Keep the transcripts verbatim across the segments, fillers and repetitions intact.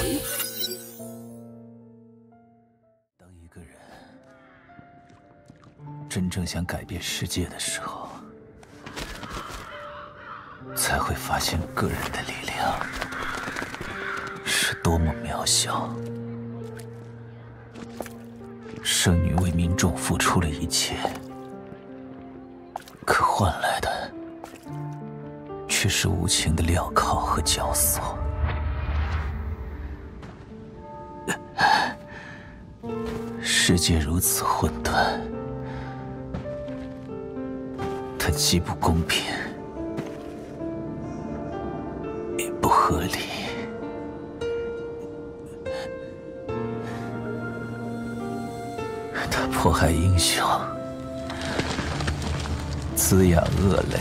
当一个人真正想改变世界的时候，才会发现个人的力量是多么渺小。圣女为民众付出了一切，可换来的却是无情的镣铐和绞索。世界如此混乱，它既不公平，也不合理。它迫害英雄，滋养恶类，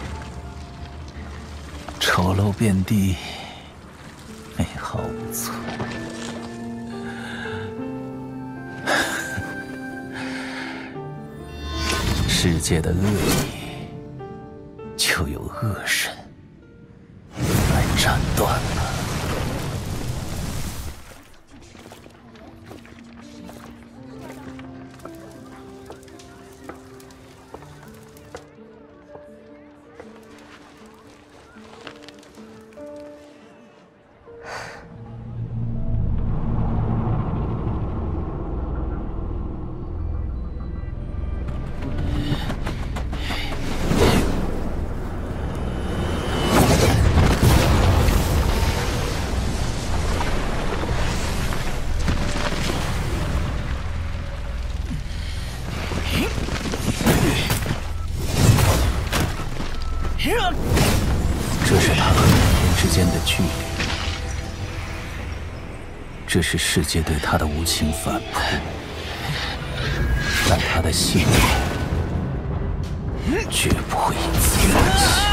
丑陋遍地，美好无存。世界的恶意，就由恶神来斩断了。这是他和语言之间的距离，这是世界对他的无情反扑，但他的信念绝不会因此放弃。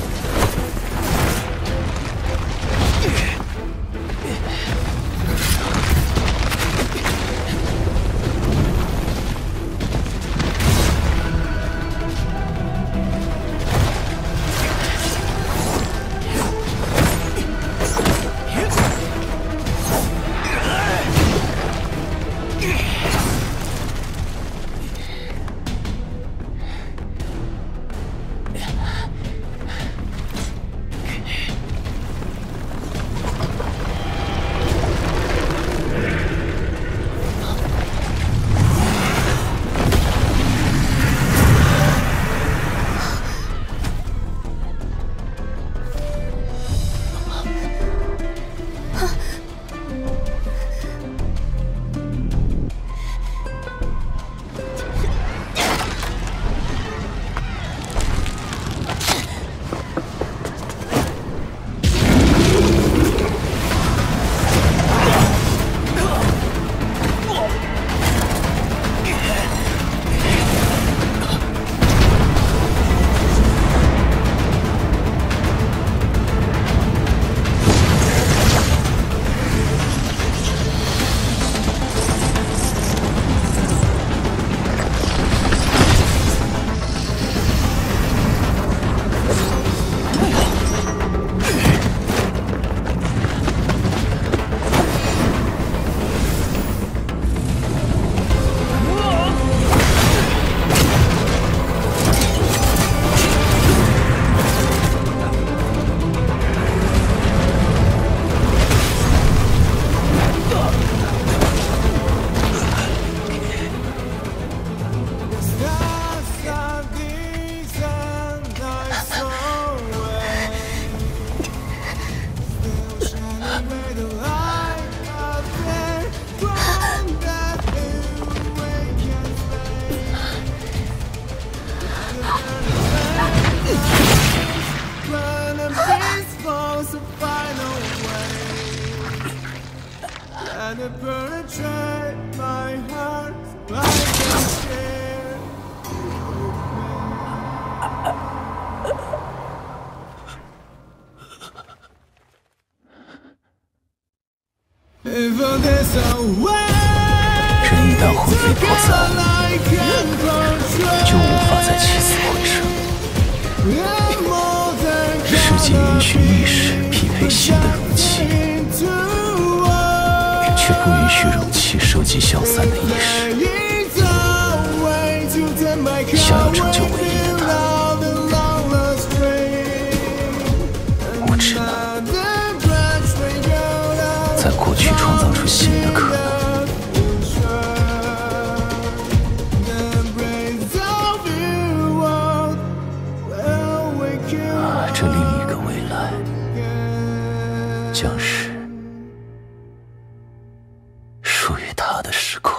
人一旦魂飞魄散，就无法再起死回生。世界允许意识匹配新的容器， 却不允许容器收集消散的意识。想要拯救唯一的他，我只能在过去创造出新的可能。啊，这另一个未来将是属于他的时空。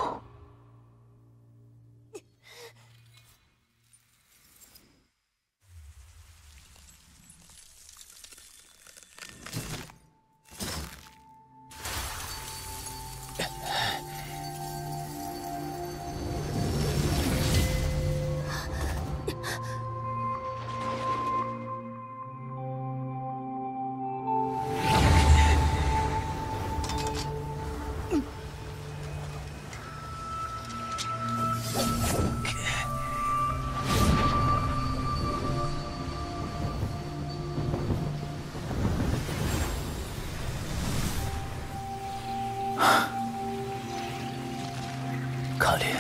卡莉，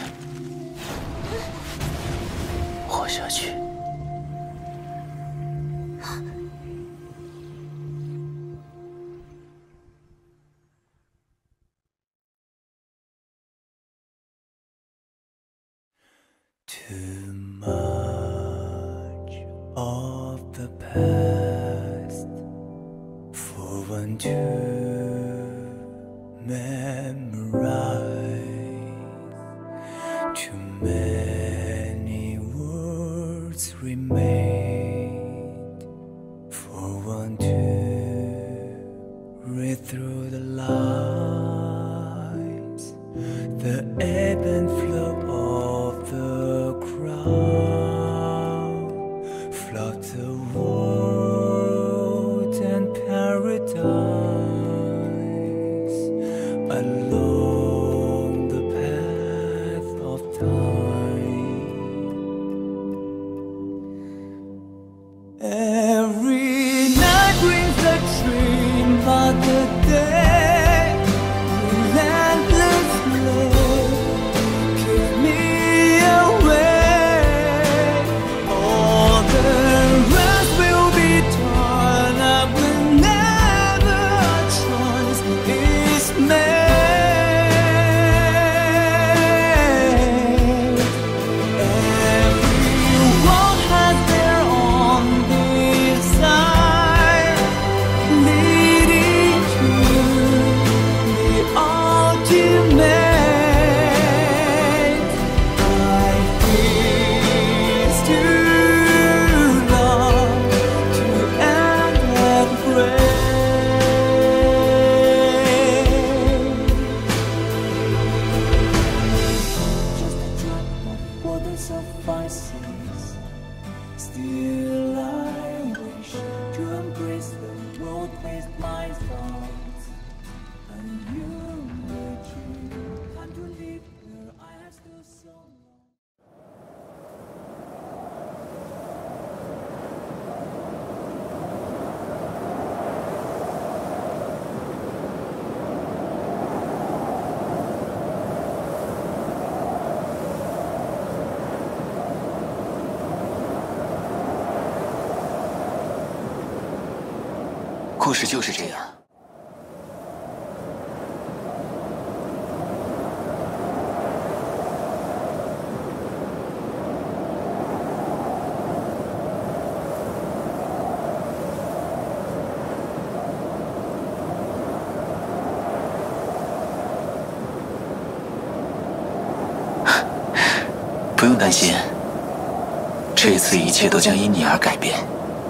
活下去。 Too much of the past for one to memorize. Too many words remain for one to read through the lines. The ebb and flow of the crowd, flood the world and paradise along the path of time. Every night brings a dream, but the day relentlessly keeps me awake. All the rest will be torn up whenever a choice is made. Everyone has their own desire, leading to the ultimate. Life is too long to end that way. Just a drop of water suffices. Still I wish to embrace the world with my thoughts. And you, would you come to live where I have stood so long? 故事就是这样。不用担心，这一次一切都将因你而改变。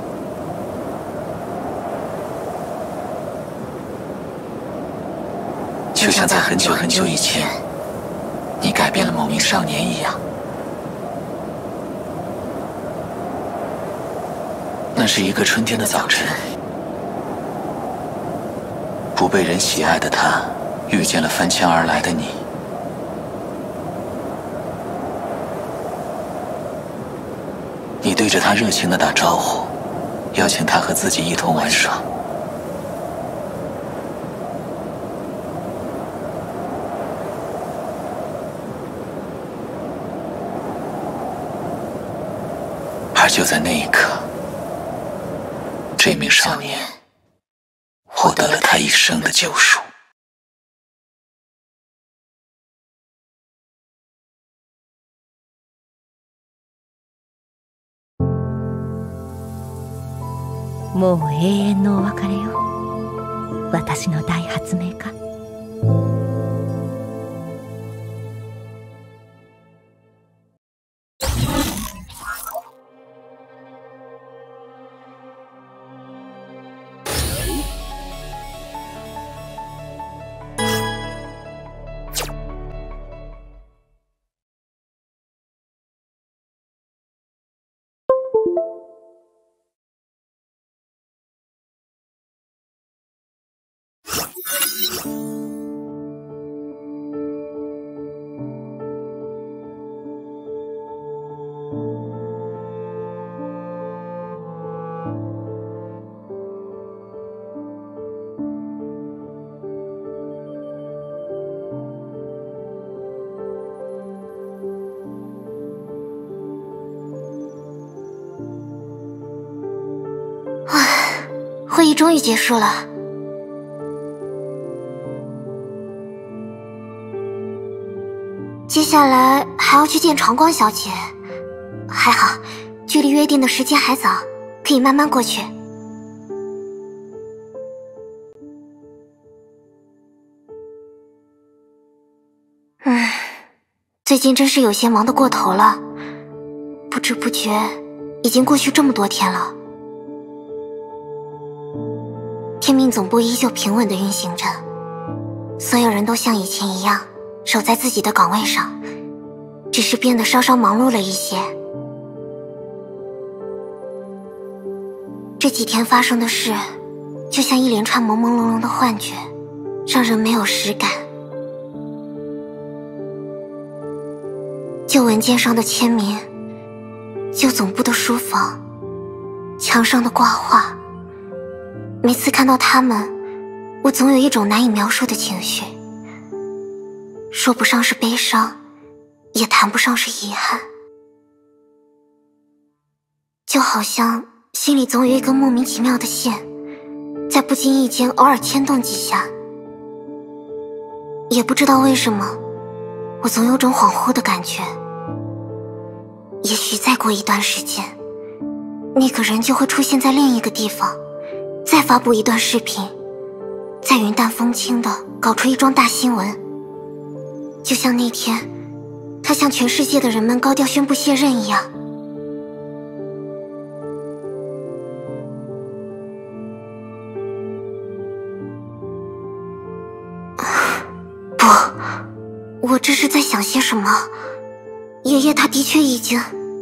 就像在很久很久以前，你改变了某名少年一样。那是一个春天的早晨，不被人喜爱的他遇见了翻墙而来的你。你对着他热情地打招呼，邀请他和自己一同玩耍。 而就在那一刻，这名少年获得了他一生的救赎。 もう永遠のお別れよ、私の大発明家。 会议终于结束了。接下来还要去见长光小姐，还好，距离约定的时间还早，可以慢慢过去。嗯，最近真是有些忙得过头了，不知不觉已经过去这么多天了。天命总部依旧平稳地运行着，所有人都像以前一样守在自己的岗位上，只是变得稍稍忙碌了一些。这几天发生的事，就像一连串朦朦胧胧的幻觉，让人没有实感。旧文件上的签名，旧总部的书房，墙上的挂画，每次看到它们，我总有一种难以描述的情绪，说不上是悲伤，也谈不上是遗憾，就好像心里总有一根莫名其妙的线，在不经意间偶尔牵动几下。也不知道为什么，我总有种恍惚的感觉，也许再过一段时间，那个人就会出现在另一个地方，再发布一段视频，再云淡风轻地搞出一桩大新闻。就像那天他向全世界的人们高调宣布卸任一样。不，我这是在想些什么？爷爷他的确已经……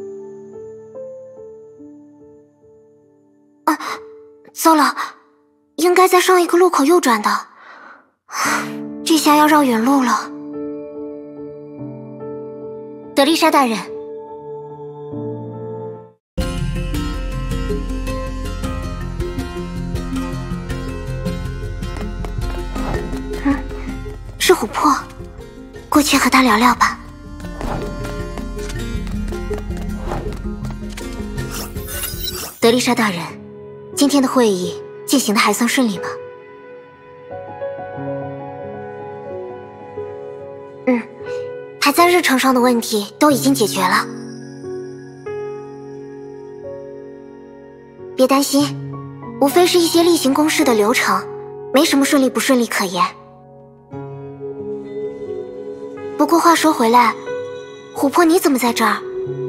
啊，糟了，应该在上一个路口右转的，这下要绕远路了。德丽莎大人，嗯，是琥珀，过去和他聊聊吧。德丽莎大人，今天的会议进行的还算顺利吗？嗯，排在日程上的问题都已经解决了。别担心，无非是一些例行公事的流程，没什么顺利不顺利可言。不过话说回来，琥珀你怎么在这儿？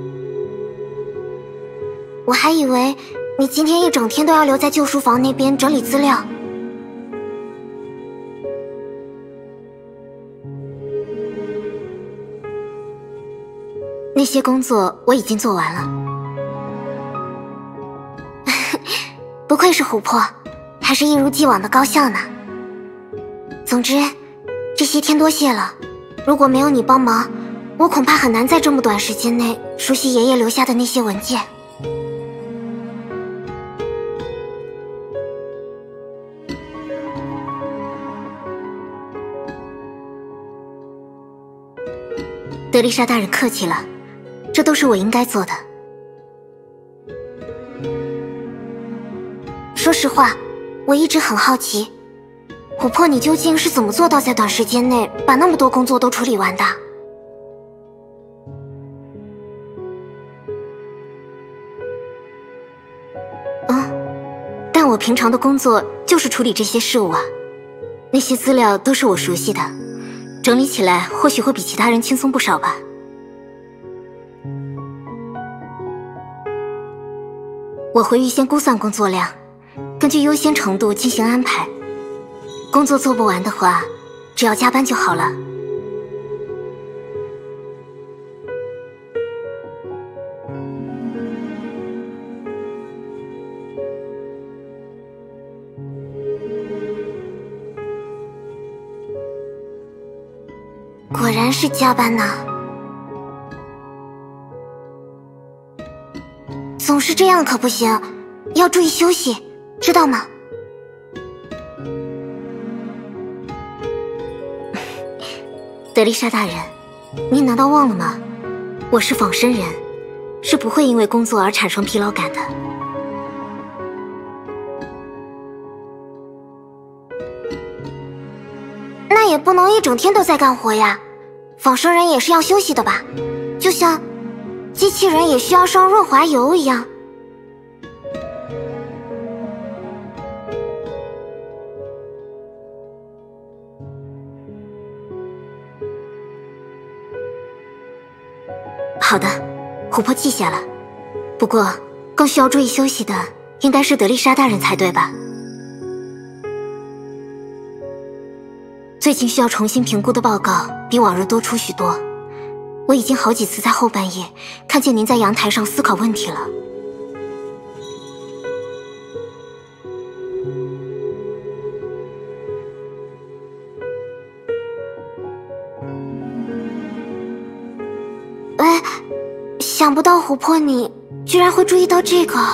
我还以为你今天一整天都要留在旧书房那边整理资料。那些工作我已经做完了。不愧是琥珀，还是一如既往的高效呢。总之，这些天多谢了，如果没有你帮忙，我恐怕很难在这么短时间内熟悉爷爷留下的那些文件。德丽莎大人客气了，这都是我应该做的。 实话，我一直很好奇，琥珀你究竟是怎么做到在短时间内把那么多工作都处理完的？嗯，但我平常的工作就是处理这些事务啊，那些资料都是我熟悉的，整理起来或许会比其他人轻松不少吧。我会预先估算工作量，根据优先程度进行安排。工作做不完的话，只要加班就好了。果然是加班呐。总是这样可不行，要注意休息，知道吗？德丽莎大人，您难道忘了吗？我是仿生人，是不会因为工作而产生疲劳感的。那也不能一整天都在干活呀，仿生人也是要休息的吧？就像机器人也需要上润滑油一样。好的，琥珀记下了。不过，更需要注意休息的应该是德丽莎大人才对吧？最近需要重新评估的报告比往日多出许多。我已经好几次在后半夜看见您在阳台上思考问题了。哎，想不到琥珀你居然会注意到这个。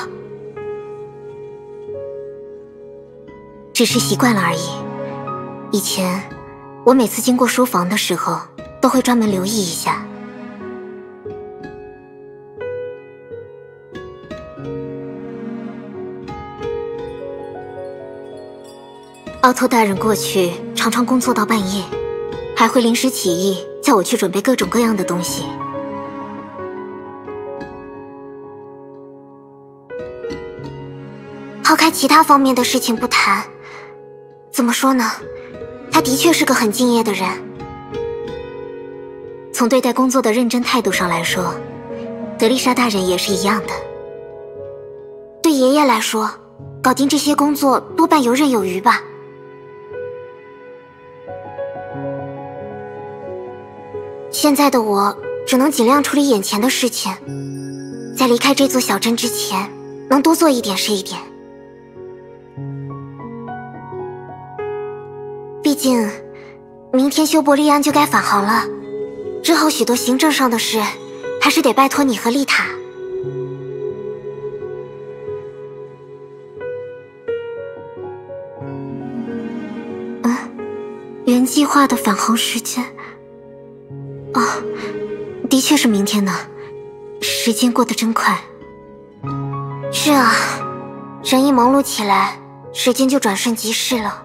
只是习惯了而已。以前我每次经过书房的时候都会专门留意一下。奥托大人过去常常工作到半夜，还会临时起意叫我去准备各种各样的东西。抛开其他方面的事情不谈，怎么说呢？他的确是个很敬业的人。从对待工作的认真态度上来说，德丽莎大人也是一样的。对爷爷来说，搞定这些工作多半游刃有余吧。现在的我只能尽量处理眼前的事情，在离开这座小镇之前，能多做一点是一点。毕竟，明天修伯利安就该返航了，之后许多行政上的事，还是得拜托你和丽塔。嗯，原计划的返航时间，哦，的确是明天呢。时间过得真快。是啊，人一忙碌起来，时间就转瞬即逝了。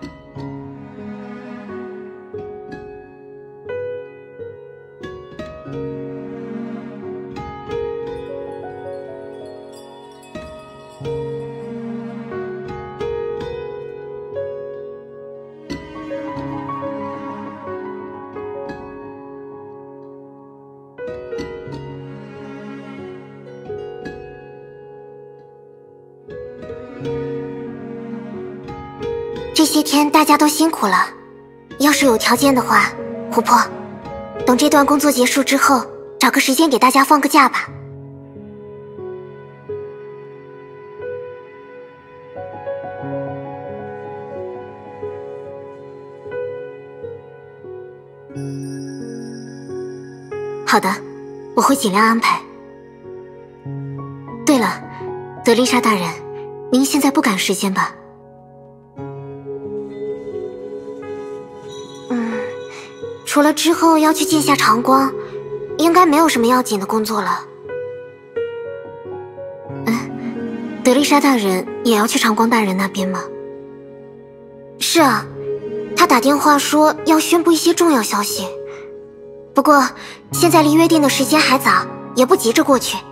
这些天大家都辛苦了，要是有条件的话，琥珀，等这段工作结束之后，找个时间给大家放个假吧。好的，我会尽量安排。对了，德丽莎大人，您现在不赶时间吧？除了之后要去见下长光，应该没有什么要紧的工作了。嗯， 德丽莎大人也要去长光大人那边吗？是啊，他打电话说要宣布一些重要消息。不过现在离约定的时间还早，也不急着过去。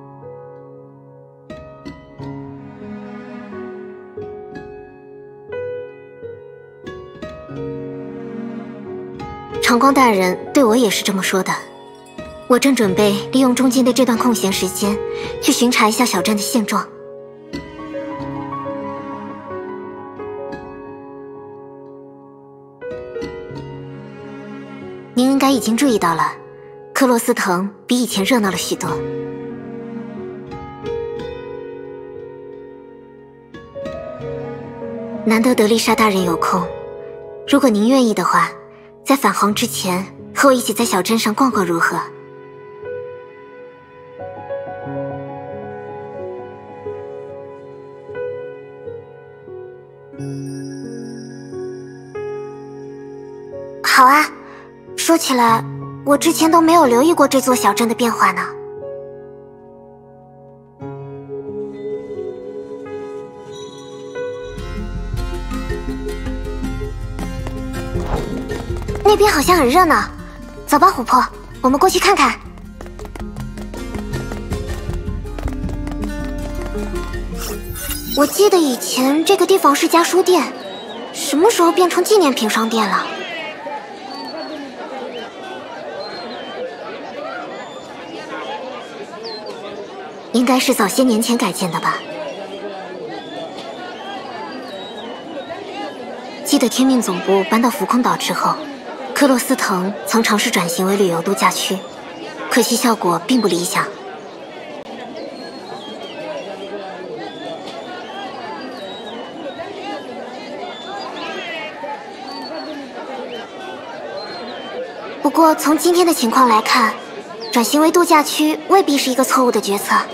长光大人对我也是这么说的。我正准备利用中间的这段空闲时间，去巡查一下小镇的现状。您应该已经注意到了，克洛斯藤比以前热闹了许多。难得德丽莎大人有空，如果您愿意的话，在返航之前和我一起在小镇上逛逛如何？好啊，说起来，我之前都没有留意过这座小镇的变化呢。那边好像很热闹，走吧，琥珀，我们过去看看。我记得以前这个地方是家书店，什么时候变成纪念品商店了？应该是早些年前改建的吧。记得天命总部搬到浮空岛之后，克洛斯藤曾尝试转型为旅游度假区，可惜效果并不理想。不过从今天的情况来看，转型为度假区未必是一个错误的决策。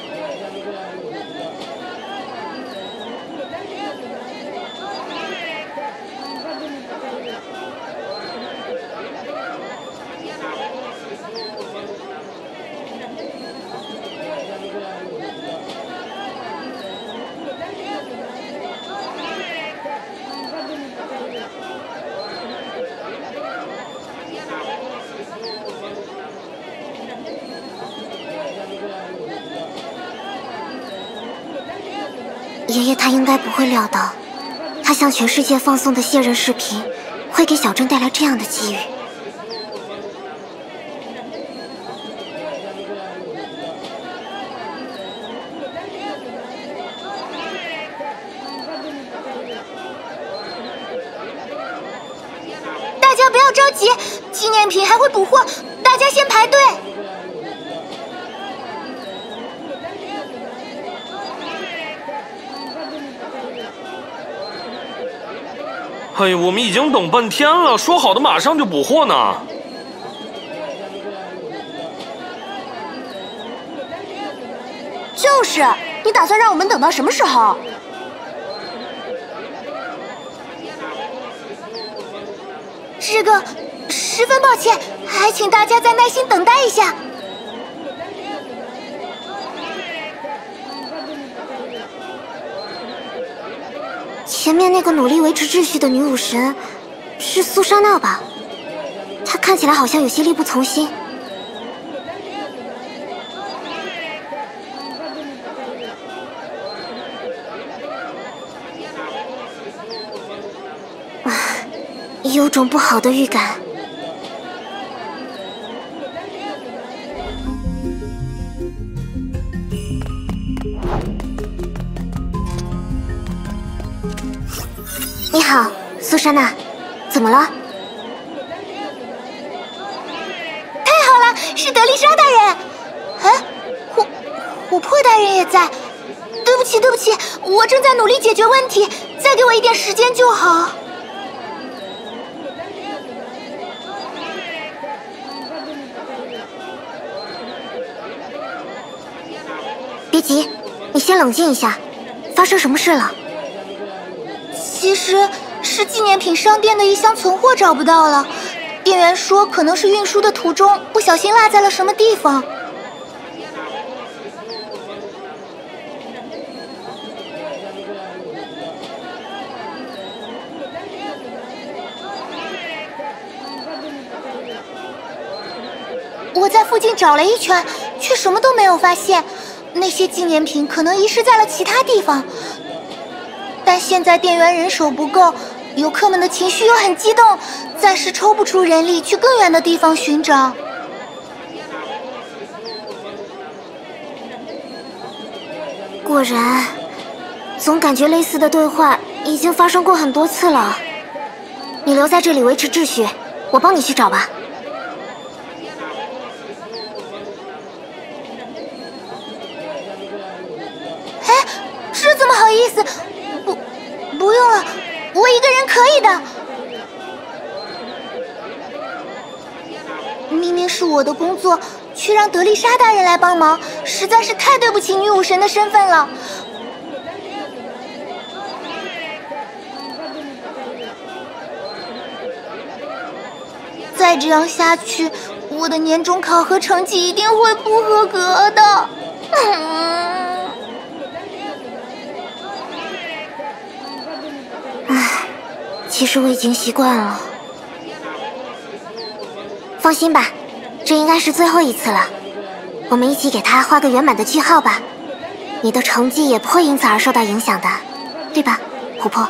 爷爷他应该不会料到，他向全世界放送的卸任视频会给小镇带来这样的机遇。 大家不要着急，纪念品还会补货，大家先排队。 哎呀，我们已经等半天了，说好的马上就补货呢。 就是，你打算让我们等到什么时候？这个十分抱歉，还请大家再耐心等待一下。 前面那个努力维持秩序的女武神是苏莎娜吧？她看起来好像有些力不从心。啊，有种不好的预感。你好，苏珊娜，怎么了？ 太好了，是德丽莎大人。哎，琥琥珀大人也在。对不起，对不起，我正在努力解决问题，再给我一点时间就好。 别急，你先冷静一下，发生什么事了？ 其实是纪念品商店的一箱存货找不到了，店员说可能是运输的途中不小心落在了什么地方。 我在附近找了一圈，却什么都没有发现。那些纪念品可能遗失在了其他地方，但现在店员人手不够，游客们的情绪又很激动，暂时抽不出人力去更远的地方寻找。 果然，总感觉类似的对话已经发生过很多次了。你留在这里维持秩序，我帮你去找吧。 哎，这怎么好意思？不，不用了，我一个人可以的。明明是我的工作，却让德丽莎大人来帮忙，实在是太对不起女武神的身份了。再这样下去，我的年终考核成绩一定会不合格的。嗯， 唉，其实我已经习惯了。放心吧，这应该是最后一次了。我们一起给他画个圆满的句号吧。你的成绩也不会因此而受到影响的，对吧，琥珀？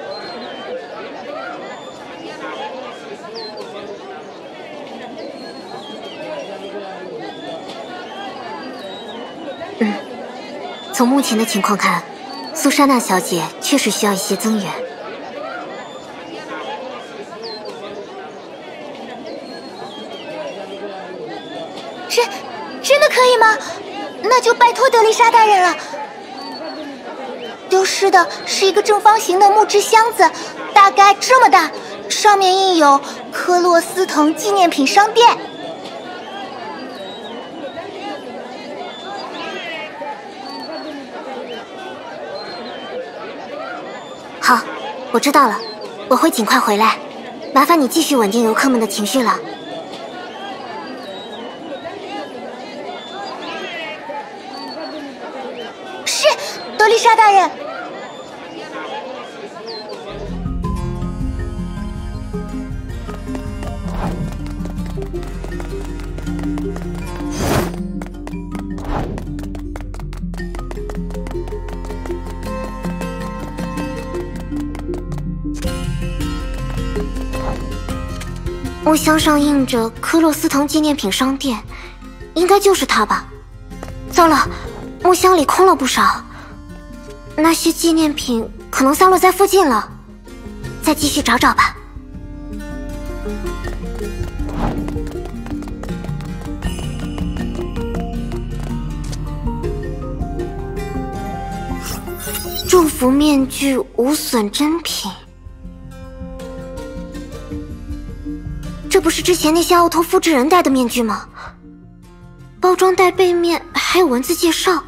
嗯，从目前的情况看，苏珊娜小姐确实需要一些增援。 真真的可以吗？那就拜托德丽莎大人了。丢失的是一个正方形的木质箱子，大概这么大，上面印有科洛斯藤纪念品商店。 好，我知道了，我会尽快回来。麻烦你继续稳定游客们的情绪了。 是，德丽莎大人。 木箱上印着科洛斯藤纪念品商店，应该就是它吧？糟了，木箱里空了不少，那些纪念品可能散落在附近了，再继续找找吧。祝福面具无损真品。这不是之前那些奥托复制人戴的面具吗？包装袋背面还有文字介绍。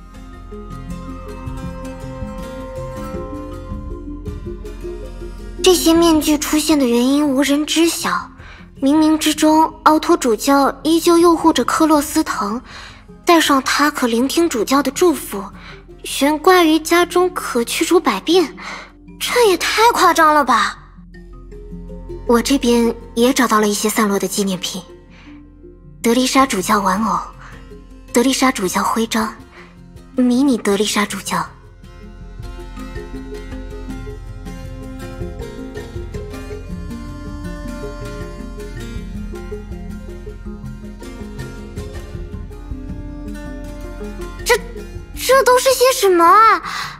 这些面具出现的原因无人知晓，冥冥之中，奥托主教依旧诱惑着科洛斯藤，戴上它可聆听主教的祝福，悬挂于家中可驱除百病，这也太夸张了吧！我这边也找到了一些散落的纪念品：德丽莎主教玩偶、德丽莎主教徽章、迷你德丽莎主教。这这都是些什么啊？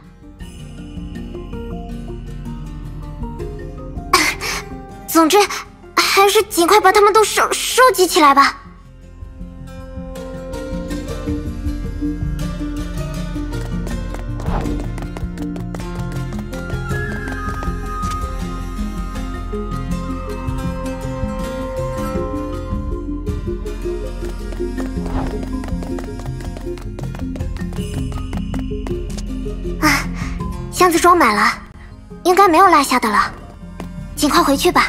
总之，还是尽快把它们都收收集起来吧。啊，箱子装满了，应该没有落下的了，尽快回去吧。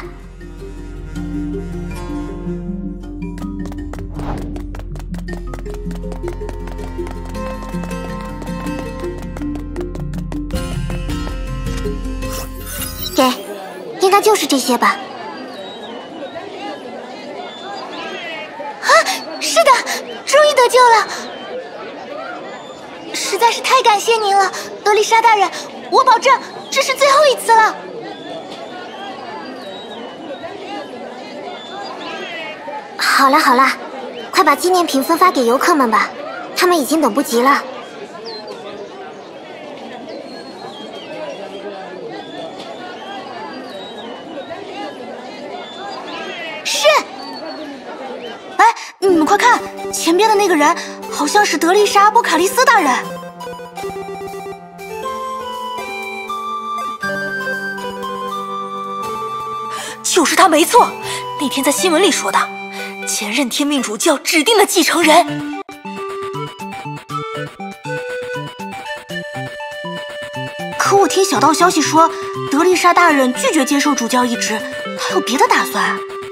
给，应该就是这些吧。 啊， 是的，终于得救了！实在是太感谢您了，德丽莎大人，我保证这是最后一次了。 好了好了，快把纪念品分发给游客们吧，他们已经等不及了。 是。哎，你们快看，前边的那个人好像是德丽莎·波卡利斯大人。就是他没错，那天在新闻里说的，前任天命主教指定了继承人。可我听小道消息说，德丽莎大人拒绝接受主教一职，他有别的打算。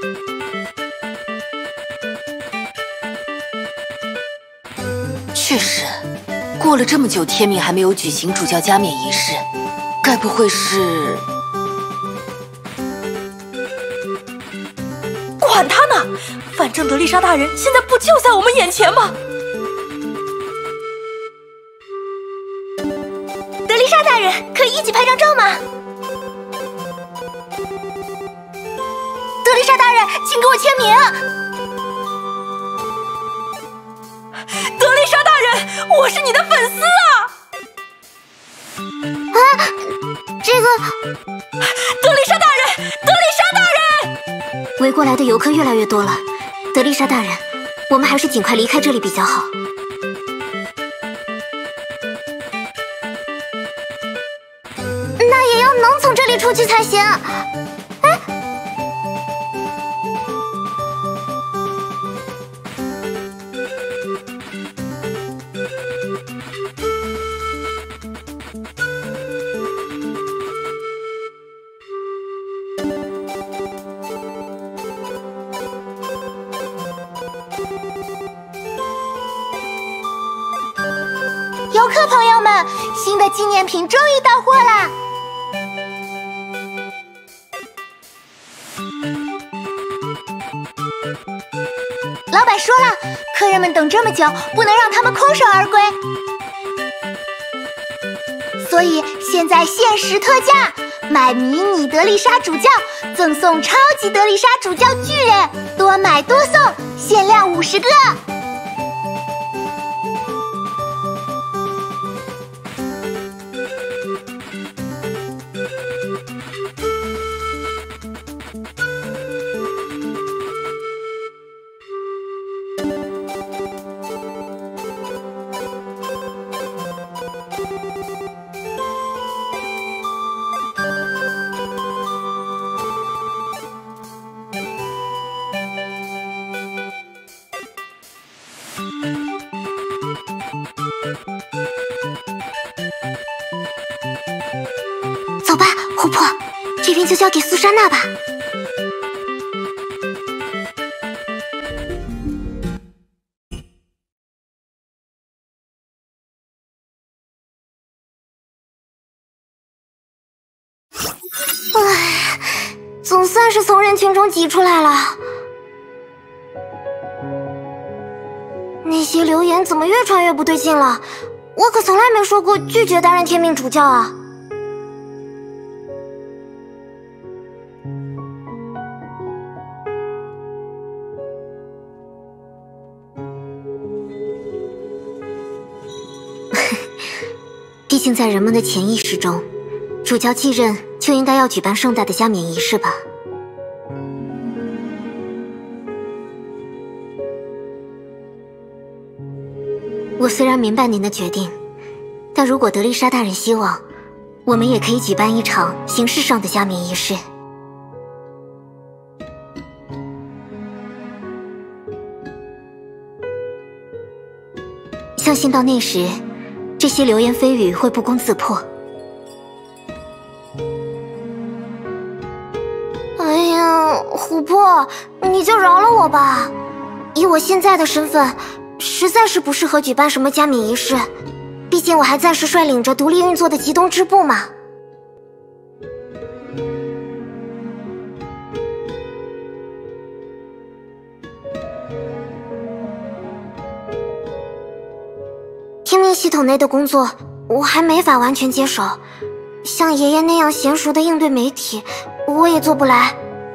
确实，过了这么久，天命还没有举行主教加冕仪式，该不会是…… 管他呢，反正德丽莎大人现在不就在我们眼前吗？德丽莎大人，可以一起拍张照吗？德丽莎大人，请给我签名。德丽莎大人，我是你的粉丝啊！ 啊，这个…… 德丽莎大人，德丽莎大人！ 围过来的游客越来越多了，德丽莎大人，我们还是尽快离开这里比较好。那也要能从这里出去才行。哎， 游客朋友们，新的纪念品终于到货啦！老板说了，客人们等这么久，不能让他们空手而归，所以现在限时特价，买迷你德丽莎主教赠送超级德丽莎主教巨人，多买多送，限量五十个。 走吧，琥珀，这边就交给苏珊娜吧。唉，总算是从人群中挤出来了。那些留言怎么越传越不对劲了？我可从来没说过拒绝担任天命主教啊！毕竟在人们的潜意识中，主教继任就应该要举办盛大的加冕仪式吧。我虽然明白您的决定，但如果德丽莎大人希望，我们也可以举办一场形式上的加冕仪式。相信到那时，这些流言蜚语会不攻自破。哎呀，琥珀，你就饶了我吧！以我现在的身份，实在是不适合举办什么加冕仪式，毕竟我还暂时率领着独立运作的极东支部嘛。 系统内的工作，我还没法完全接手。像爷爷那样娴熟的应对媒体，我也做不来。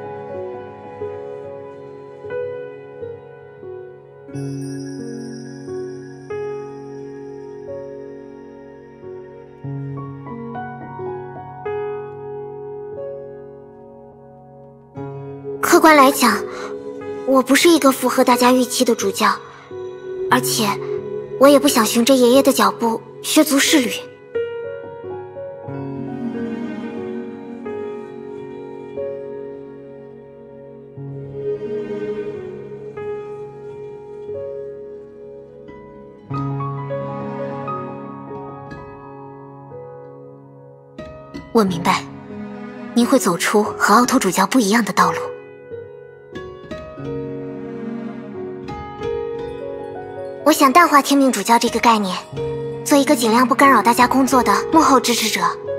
客观来讲，我不是一个符合大家预期的主教，而且我也不想循着爷爷的脚步削足适履。我明白，您会走出和奥托主教不一样的道路。我想淡化天命主教这个概念，做一个尽量不干扰大家工作的幕后支持者。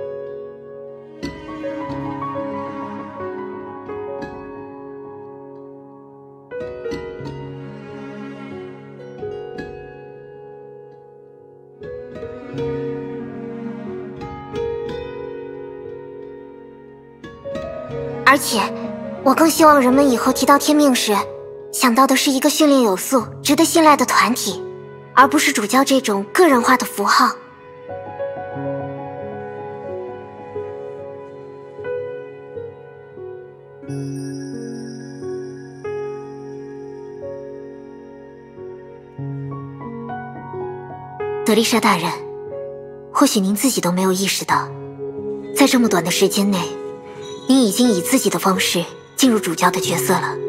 而且，我更希望人们以后提到天命时，想到的是一个训练有素、值得信赖的团体，而不是主教这种个人化的符号。德丽莎大人，或许您自己都没有意识到，在这么短的时间内，您已经以自己的方式进入主教的角色了。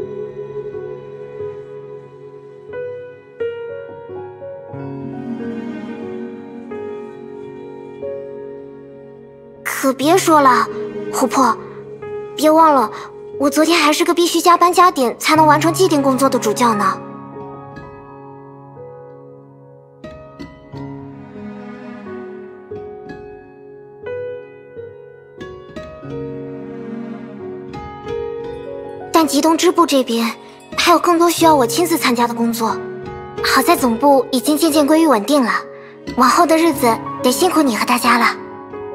可别说了，琥珀，别忘了，我昨天还是个必须加班加点才能完成既定工作的主教呢。但极东支部这边还有更多需要我亲自参加的工作，好在总部已经渐渐归于稳定了，往后的日子得辛苦你和大家了。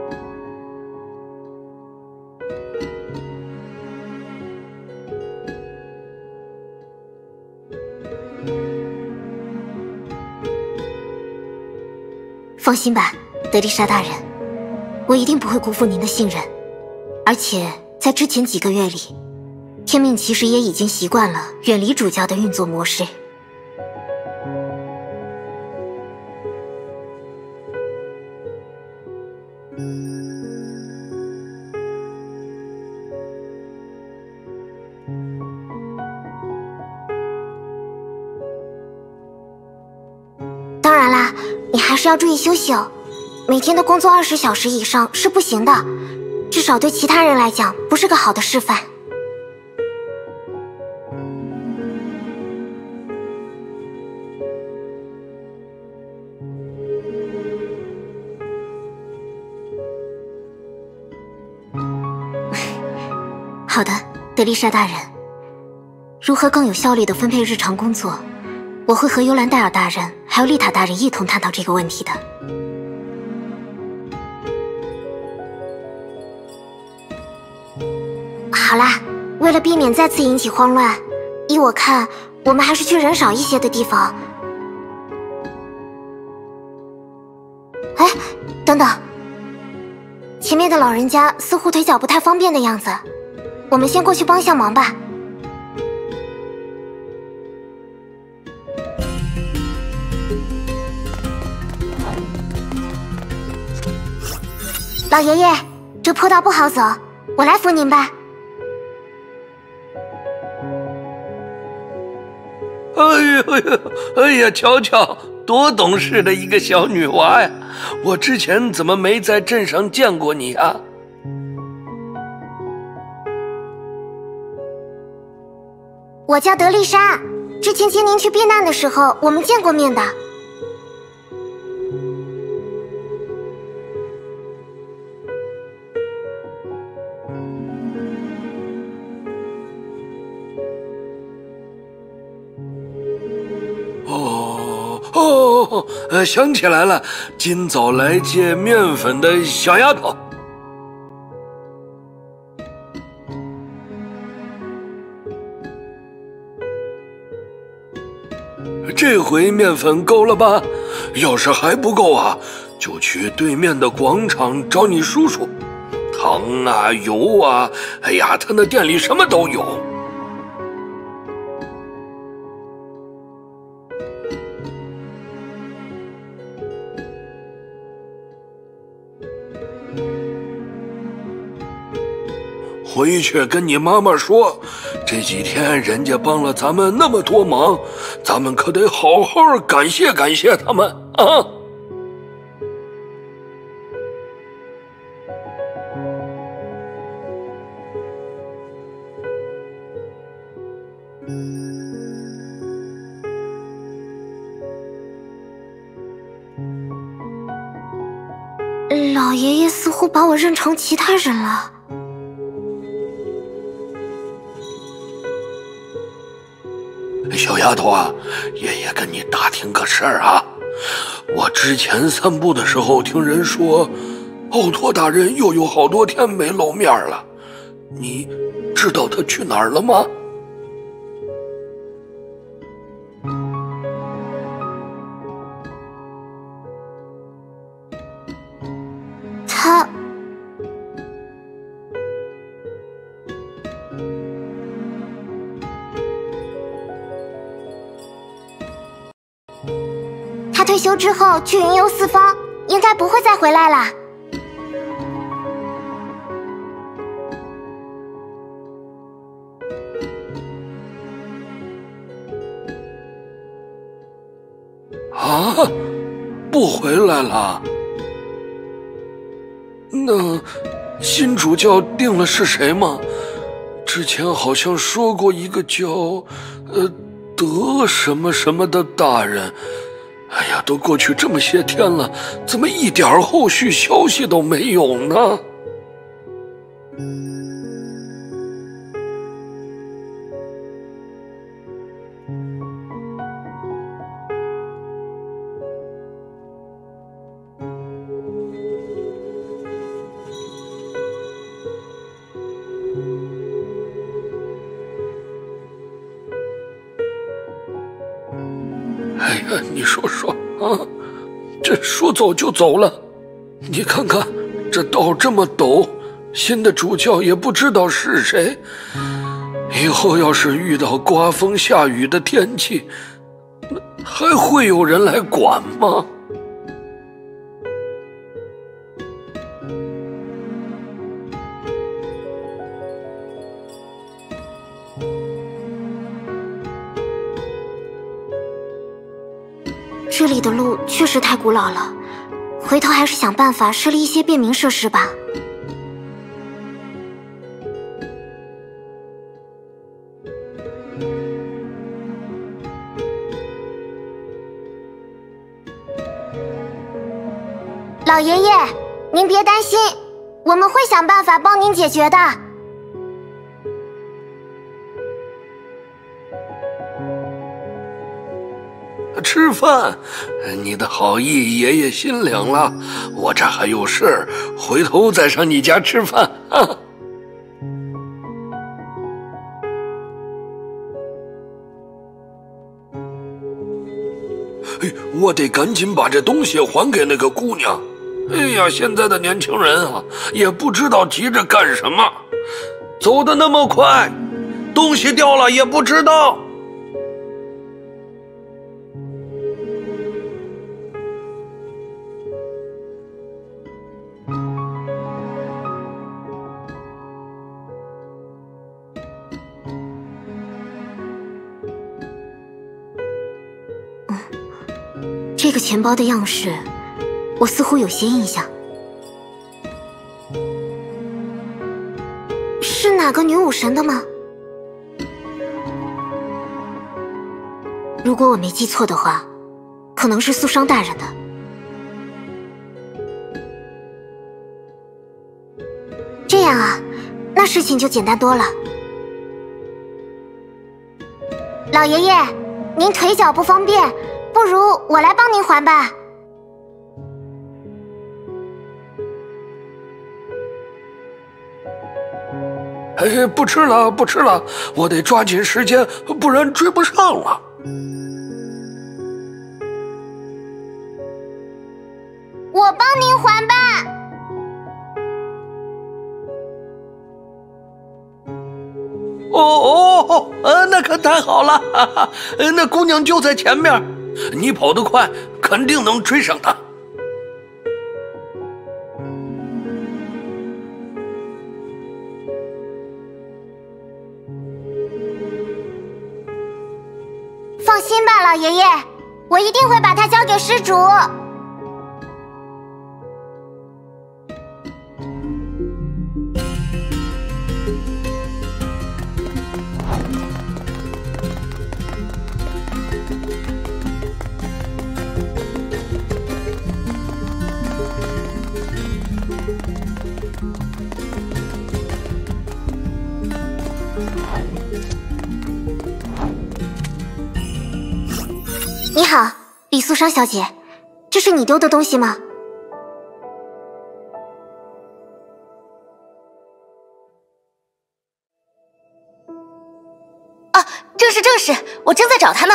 放心吧，德丽莎大人，我一定不会辜负您的信任。而且在之前几个月里，天命其实也已经习惯了远离主教的运作模式。当然啦，你还是要注意休息哦。每天的工作二十小时以上是不行的，至少对其他人来讲不是个好的示范。好的，德丽莎大人，如何更有效率地分配日常工作，我会和尤兰戴尔大人还有丽塔大人一同探讨这个问题的。好啦，为了避免再次引起慌乱，依我看，我们还是去人少一些的地方。哎，等等，前面的老人家似乎腿脚不太方便的样子，我们先过去帮下忙吧。老爷爷，这坡道不好走，我来扶您吧。 哎呀哎呀，哎呀，瞧瞧，多懂事的一个小女娃呀！我之前怎么没在镇上见过你啊？ 我叫德丽莎，之前接您去避难的时候，我们见过面的。 哦哦哦，呃，想起来了，今早来借面粉的小丫头。这回面粉够了吧？要是还不够啊，就去对面的广场找你叔叔。糖啊，油啊，哎呀，他那店里什么都有。回去跟你妈妈说，这几天人家帮了咱们那么多忙，咱们可得好好感谢感谢他们啊！ 老爷爷似乎把我认成其他人了。 小丫头啊，爷爷跟你打听个事儿啊。我之前散步的时候听人说，奥托大人又有好多天没露面了。你知道他去哪儿了吗？ 他他退休之后去云游四方，应该不会再回来了。 啊，不回来了？那新主教定了是谁吗？之前好像说过一个叫呃德什么什么的大人。哎呀，都过去这么些天了，怎么一点后续消息都没有呢？哎呀，你说说啊，这说走就走了，你看看这道这么陡，新的主教也不知道是谁。以后要是遇到刮风下雨的天气，还会有人来管吗？ 这里的路确实太古老了，回头还是想办法设立一些便民设施吧。老爷爷，您别担心，我们会想办法帮您解决的。 吃饭，你的好意爷爷心领了。我这还有事，回头再上你家吃饭啊。哎，我得赶紧把这东西还给那个姑娘。哎呀，现在的年轻人啊，也不知道急着干什么，走得那么快，东西掉了也不知道。 这个钱包的样式，我似乎有些印象，是哪个女武神的吗？如果我没记错的话，可能是素商大人的。这样啊，那事情就简单多了。老爷爷，您腿脚不方便， 不如我来帮您还吧。 哎，不吃了，不吃了，我得抓紧时间，不然追不上了。 我帮您还吧。 哦哦哦，呃，那可太好了，哈哈，那姑娘就在前面，你跑得快，肯定能追上她。 放心吧，老爷爷，我一定会把它交给施主。你好，李素珊小姐，这是你丢的东西吗？ 啊，正是正是，我正在找他呢。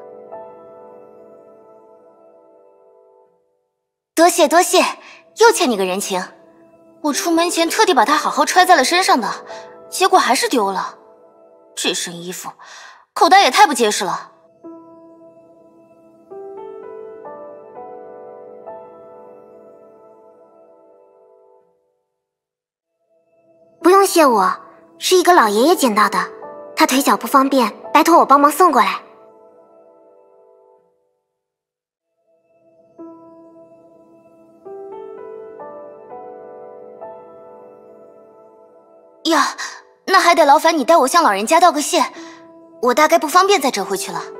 多谢多谢，又欠你个人情。我出门前特地把它好好揣在了身上的，结果还是丢了。这身衣服，口袋也太不结实了。 不用谢我，是一个老爷爷捡到的，他腿脚不方便，拜托我帮忙送过来。 呀，那还得劳烦你代我向老人家道个谢，我大概不方便再折回去了。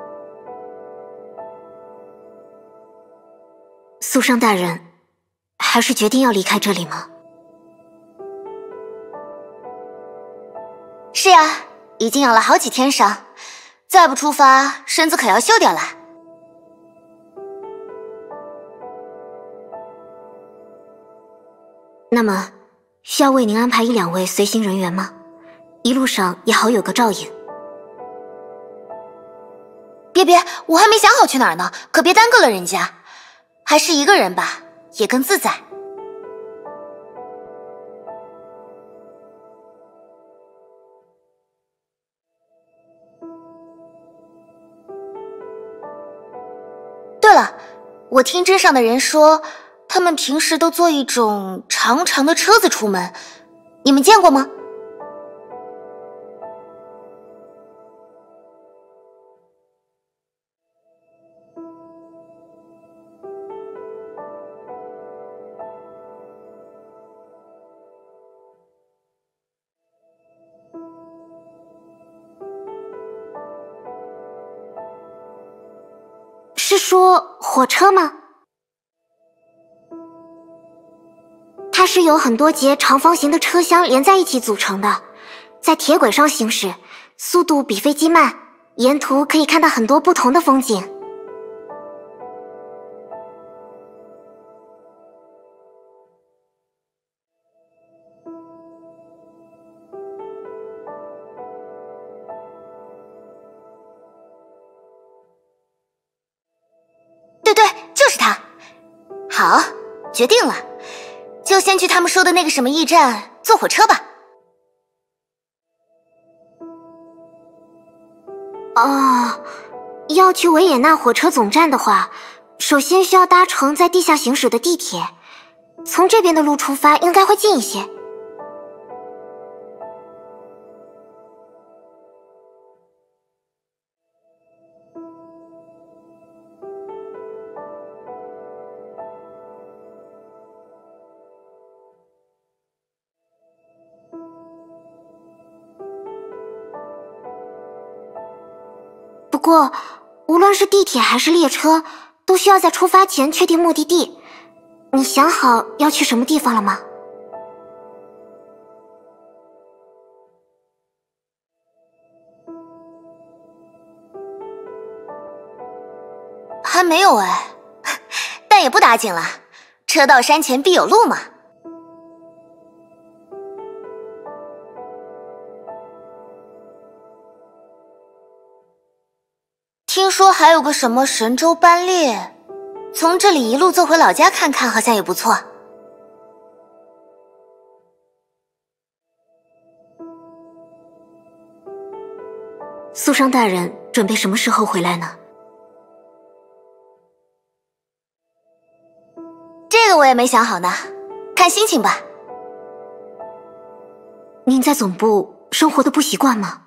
素商大人，还是决定要离开这里吗？ 是呀，已经养了好几天伤，再不出发，身子可要锈掉了。 那么，需要为您安排一两位随行人员吗？一路上也好有个照应。 别别，我还没想好去哪儿呢，可别耽搁了人家。还是一个人吧，也更自在。对了，我听镇上的人说，他们平时都坐一种长长的车子出门，你们见过吗？ 是说火车吗？它是由很多节长方形的车厢连在一起组成的，在铁轨上行驶，速度比飞机慢，沿途可以看到很多不同的风景。 对对，就是他。好，决定了，就先去他们说的那个什么驿站坐火车吧。 哦，要去维也纳火车总站的话，首先需要搭乘在地下行驶的地铁，从这边的路出发应该会近一些。不过，无论是地铁还是列车，都需要在出发前确定目的地。你想好要去什么地方了吗？ 还没有哎，但也不打紧了，车到山前必有路嘛。听说还有个什么神州班列，从这里一路坐回老家看看，好像也不错。 苏商大人准备什么时候回来呢？ 这个我也没想好呢，看心情吧。 您在总部生活的不习惯吗？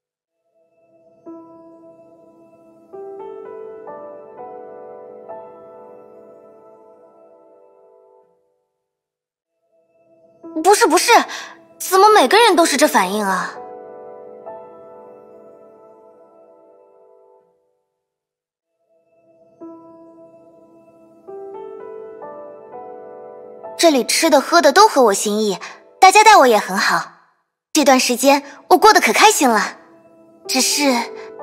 不是不是，怎么每个人都是这反应啊？这里吃的喝的都合我心意，大家待我也很好。这段时间我过得可开心了，只是……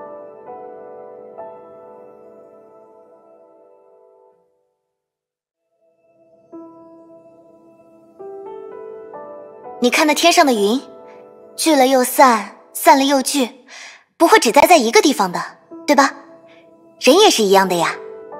你看那天上的云，聚了又散，散了又聚，不会只待在一个地方的，对吧？人也是一样的呀。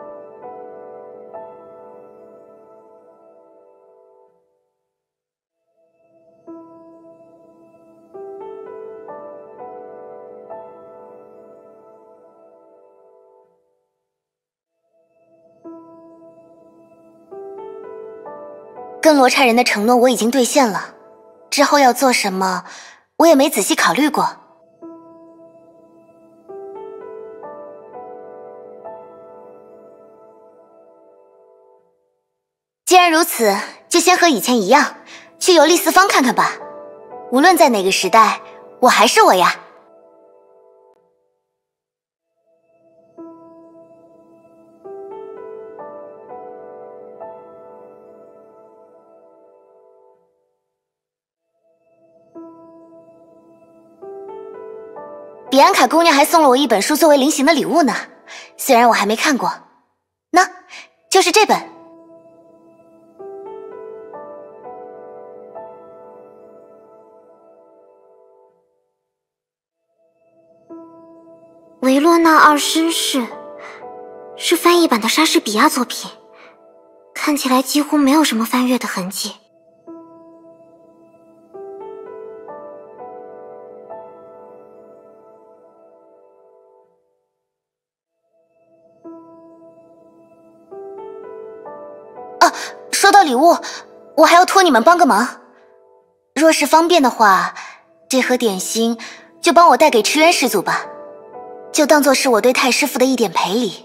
跟罗刹人的承诺我已经兑现了，之后要做什么，我也没仔细考虑过。既然如此，就先和以前一样，去游历四方看看吧。无论在哪个时代，我还是我呀。比安卡姑娘还送了我一本书作为临行的礼物呢，虽然我还没看过。那，就是这本。 维洛纳二绅士是翻译版的莎士比亚作品，看起来几乎没有什么翻阅的痕迹。 说到礼物，我还要托你们帮个忙。若是方便的话，这盒点心就帮我带给池渊氏族吧，就当作是我对太师傅的一点赔礼。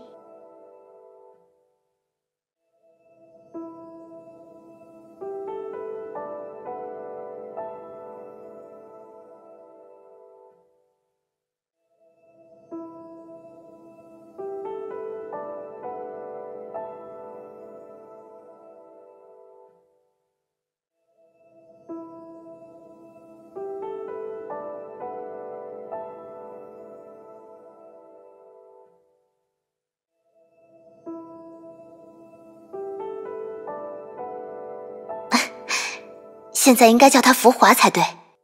现在应该叫他福华才对。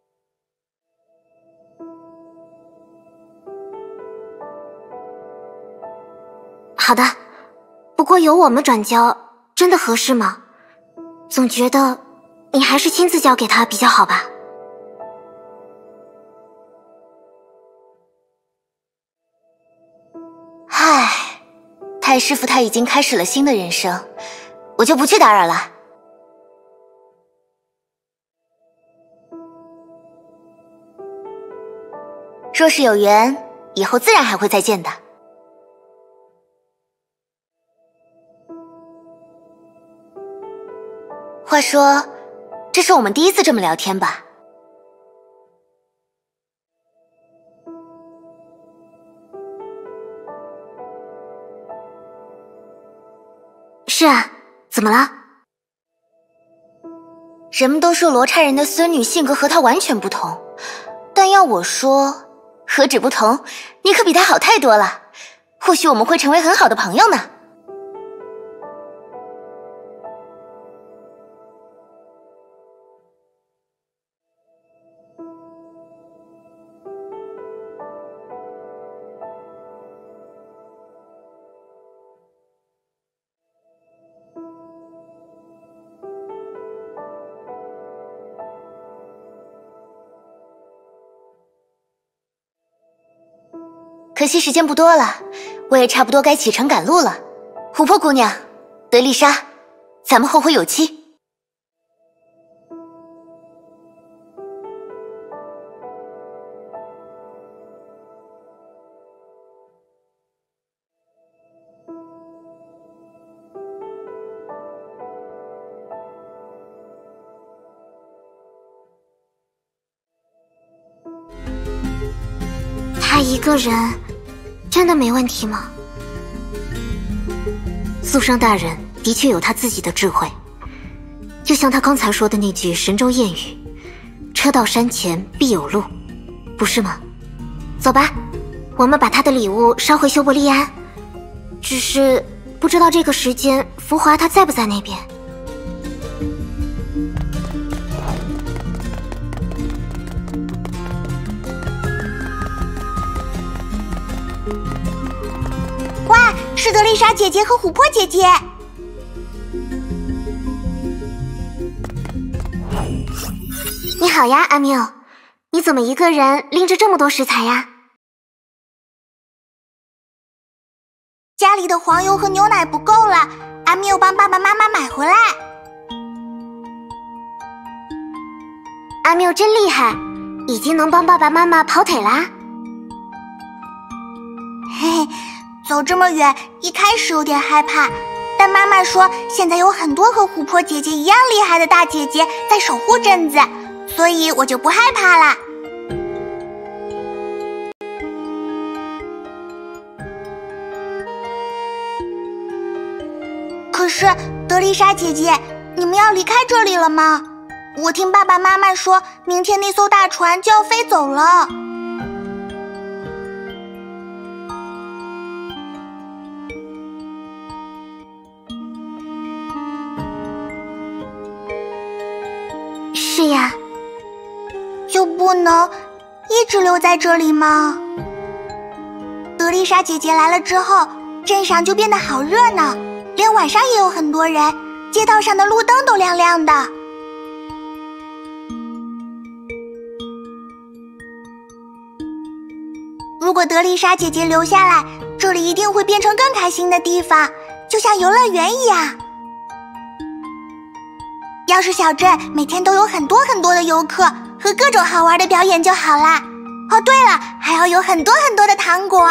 好的，不过由我们转交，真的合适吗？总觉得你还是亲自交给他比较好吧。 唉，太师傅他已经开始了新的人生，我就不去打扰了。若是有缘，以后自然还会再见的。话说，这是我们第一次这么聊天吧？ 是啊，怎么了？ 人们都说罗刹人的孙女性格和她完全不同，但要我说，何止不同，你可比她好太多了。或许我们会成为很好的朋友呢。 可惜时间不多了，我也差不多该启程赶路了。琥珀姑娘，德丽莎，咱们后会有期。 他一个人真的没问题吗？素商大人的确有他自己的智慧，就像他刚才说的那句神州谚语：“车到山前必有路”，不是吗？走吧，我们把他的礼物捎回修伯利安。只是不知道这个时间福华他在不在那边。 哇，是德丽莎姐姐和琥珀姐姐。 你好呀，阿缪，你怎么一个人拎着这么多食材呀？ 家里的黄油和牛奶不够了，阿缪帮爸爸妈妈买回来。 阿缪真厉害，已经能帮爸爸妈妈跑腿啦。 嘿嘿。走这么远，一开始有点害怕，但妈妈说现在有很多和琥珀姐姐一样厉害的大姐姐在守护镇子，所以我就不害怕了。可是，德丽莎姐姐，你们要离开这里了吗？我听爸爸妈妈说，明天那艘大船就要飞走了。 是呀， 就不能一直留在这里吗？德丽莎姐姐来了之后，镇上就变得好热闹，连晚上也有很多人，街道上的路灯都亮亮的。如果德丽莎姐姐留下来，这里一定会变成更开心的地方，就像游乐园一样。要是小镇每天都有很多很多的游客和各种好玩的表演就好啦。哦，对了，还要有很多很多的糖果。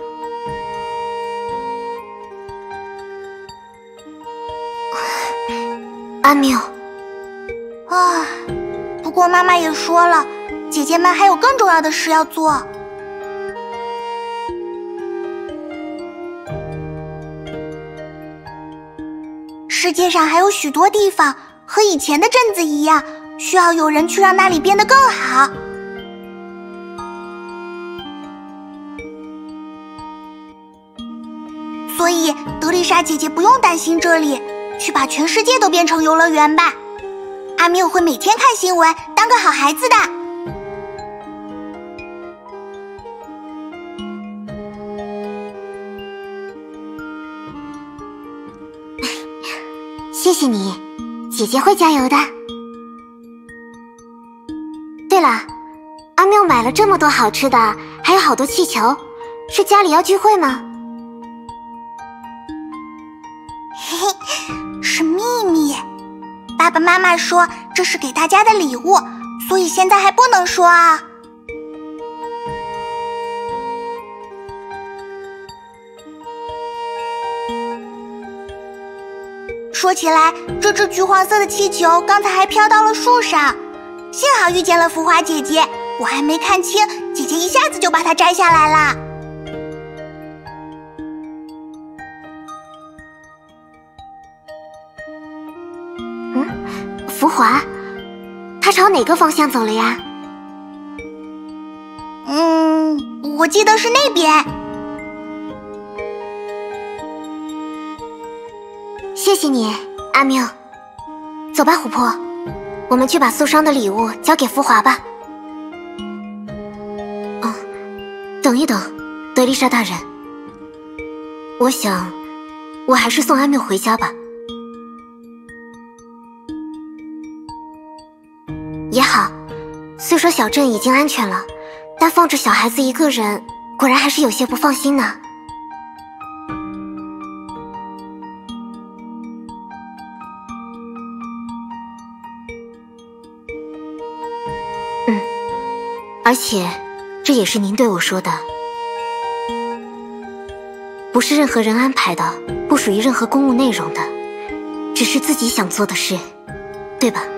阿缪， 啊，不过妈妈也说了，姐姐们还有更重要的事要做。世界上还有许多地方和以前的镇子一样，需要有人去让那里变得更好。所以德丽莎姐姐不用担心这里，去把全世界都变成游乐园吧。阿缪会每天看新闻，当个好孩子的。 谢谢你，姐姐会加油的。对了，阿缪买了这么多好吃的，还有好多气球，是家里要聚会吗？ 嘿嘿，是秘密。爸爸妈妈说这是给大家的礼物，所以现在还不能说啊。说起来，这只橘黄色的气球刚才还飘到了树上，幸好遇见了浮华姐姐，我还没看清，姐姐一下子就把它摘下来了。 嗯，浮华，她朝哪个方向走了呀？ 嗯，我记得是那边。 谢谢你，阿缪。走吧，琥珀，我们去把素商的礼物交给浮华吧。哦，等一等，德丽莎大人，我想，我还是送阿缪回家吧。也好，虽说小镇已经安全了，但放着小孩子一个人， 果然还是有些不放心呢。嗯，而且这也是您对我说的，不是任何人安排的，不属于任何公务内容的，只是自己想做的事，对吧？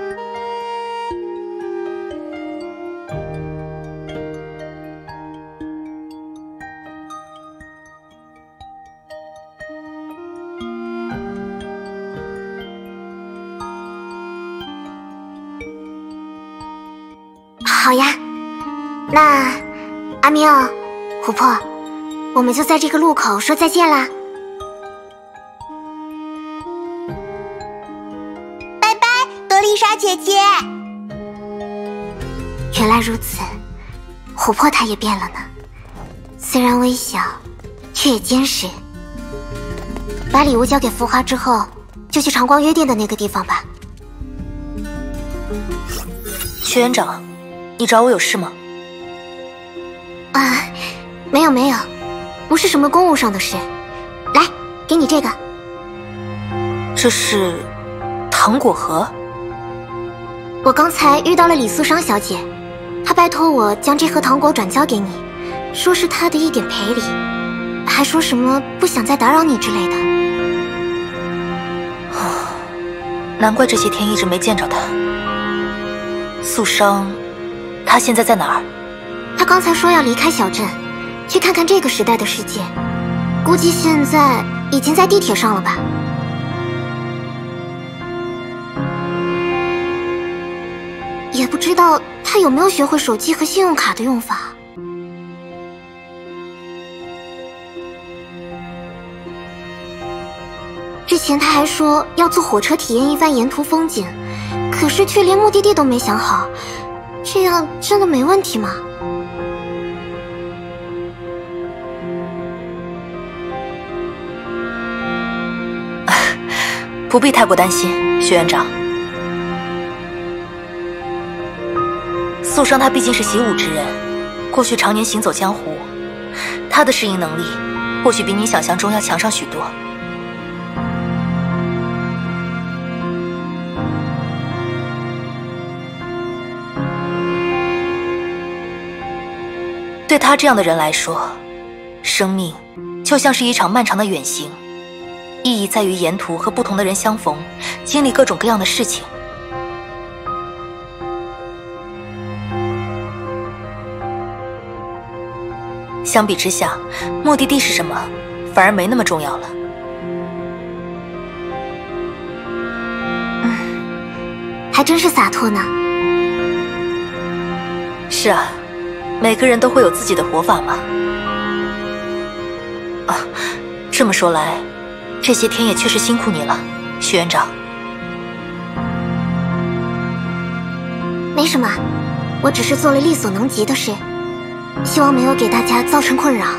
好呀，那阿明、琥珀，我们就在这个路口说再见啦。 拜拜，德丽莎姐姐。 原来如此，琥珀她也变了呢，虽然微小，却也坚实。把礼物交给浮华之后，就去长光约定的那个地方吧。 薛园长，你找我有事吗？ 啊，没有没有，不是什么公务上的事。来，给你这个。 这是糖果盒。 我刚才遇到了李素商小姐，她拜托我将这盒糖果转交给你，说是她的一点赔礼，还说什么不想再打扰你之类的。 难怪这些天一直没见着她。素商，她现在在哪儿？ 她刚才说要离开小镇，去看看这个时代的世界，估计现在已经在地铁上了吧。也不知道她有没有学会手机和信用卡的用法。之前她还说要坐火车体验一番沿途风景，可是却连目的地都没想好，这样真的没问题吗？ 不必太过担心，薛园长。素商他毕竟是习武之人，过去常年行走江湖，他的适应能力或许比你想象中要强上许多。对他这样的人来说，生命就像是一场漫长的远行，意义在于沿途和不同的人相逢，经历各种各样的事情。相比之下，目的地是什么，反而没那么重要了。 嗯，还真是洒脱呢。 是啊，每个人都会有自己的活法嘛。啊，这么说来，这些天也确实辛苦你了，薛园长。 没什么，我只是做了力所能及的事，希望没有给大家造成困扰。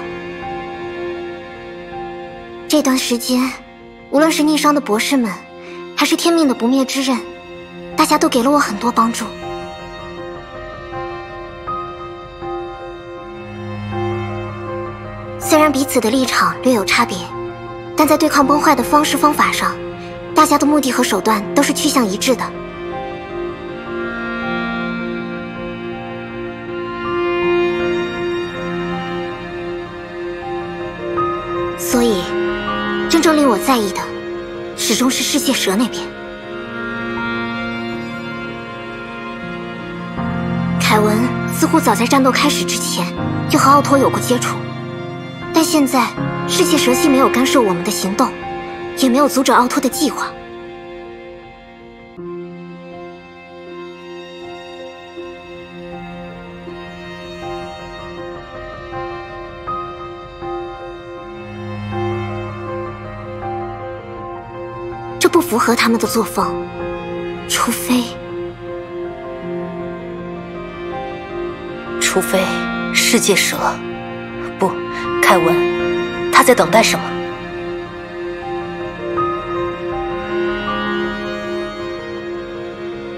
这段时间，无论是逆商的博士们，还是天命的不灭之刃，大家都给了我很多帮助。虽然彼此的立场略有差别，但在对抗崩坏的方式方法上，大家的目的和手段都是趋向一致的。所以，真正令我在意的，始终是噬蟹蛇那边。凯文似乎早在战斗开始之前就和奥托有过接触。但现在，噬蟹蛇既没有干涉我们的行动，也没有阻止奥托的计划。这不符合他们的作风，除非…… 除非世界蛇，不。凯文，他在等待什么？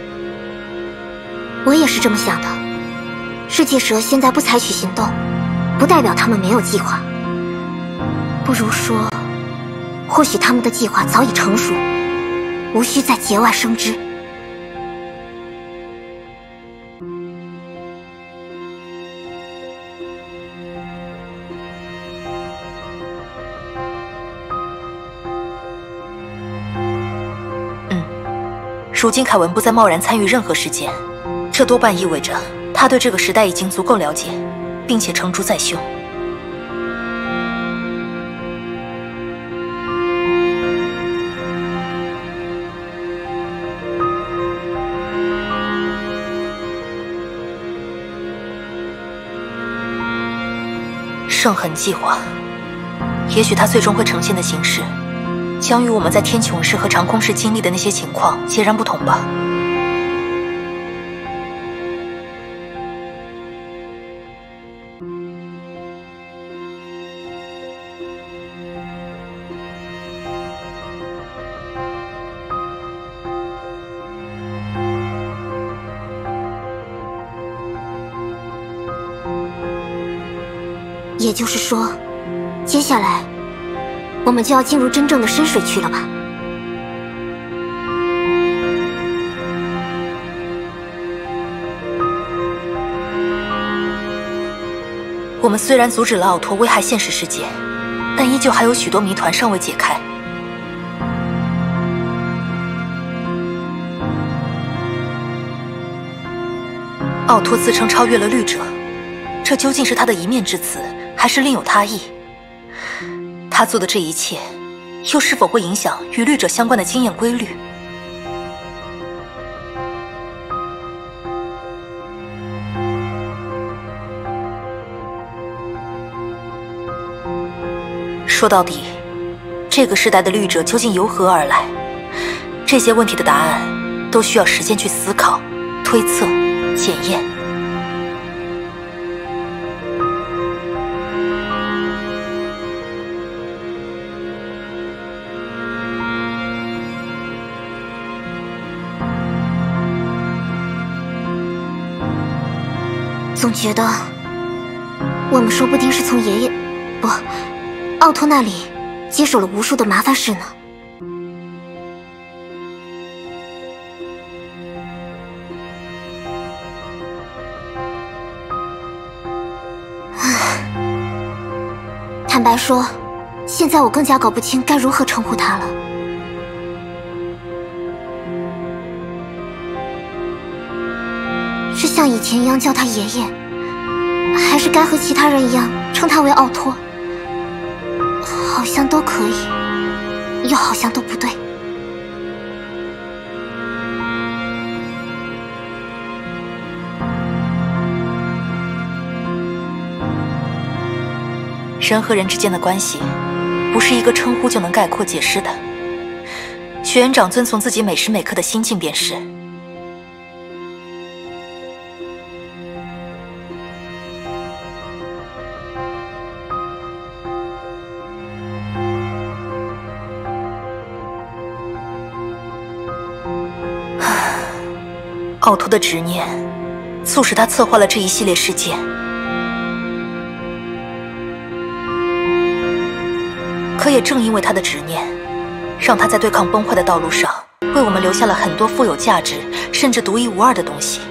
我也是这么想的。世界蛇现在不采取行动， 不代表他们没有计划。不如说，或许他们的计划早已成熟，无需在节外生枝。 如今凯文不再贸然参与任何事件，这多半意味着他对这个时代已经足够了解，并且成竹在胸。圣痕计划，也许它最终会呈现的形式，将与我们在天穹市和长空市经历的那些情况截然不同吧。 也就是说，接下来我们就要进入真正的深水区了吧？ 我们虽然阻止了奥托危害现实世界，但依旧还有许多谜团尚未解开。奥托自称超越了律者，这究竟是他的一面之词，还是另有他意？他做的这一切，又是否会影响与律者相关的经验规律？说到底，这个时代的律者究竟由何而来？这些问题的答案，都需要时间去思考、推测、检验。 总觉得，我们说不定是从爷爷，不，奥托那里接手了无数的麻烦事呢。坦白说，现在我更加搞不清该如何称呼他了。是像以前一样叫他爷爷，还是该和其他人一样称他为奥托？好像都可以，又好像都不对。 人和人之间的关系，不是一个称呼就能概括解释的。学院长遵从自己每时每刻的心境便是。奥托的执念，促使他策划了这一系列事件。可也正因为他的执念，让他在对抗崩坏的道路上，为我们留下了很多富有价值，甚至独一无二的东西。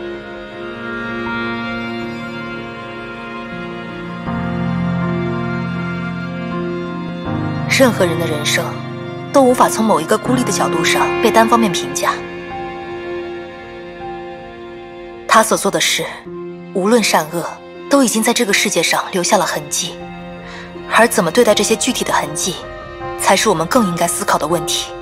任何人的人生，都无法从某一个孤立的角度上被单方面评价。他所做的事，无论善恶，都已经在这个世界上留下了痕迹。而怎么对待这些具体的痕迹，才是我们更应该思考的问题。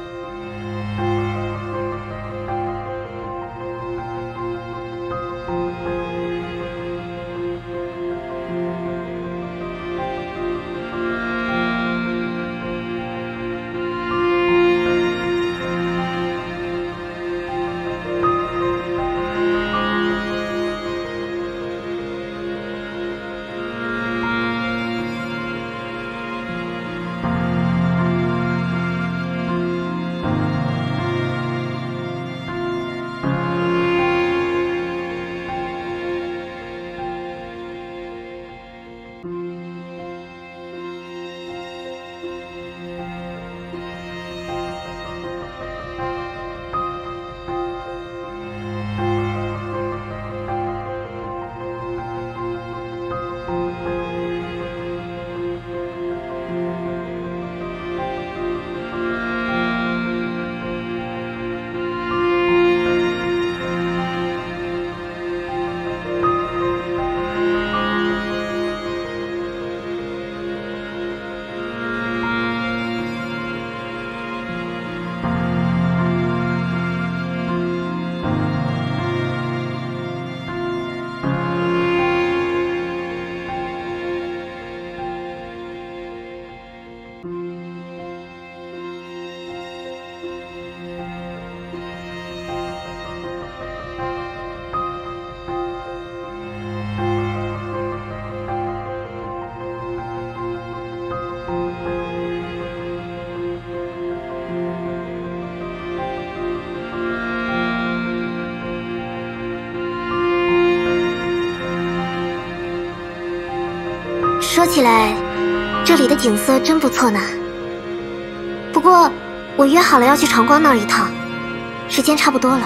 说起来，这里的景色真不错呢。不过，我约好了要去长光那儿一趟，时间差不多了。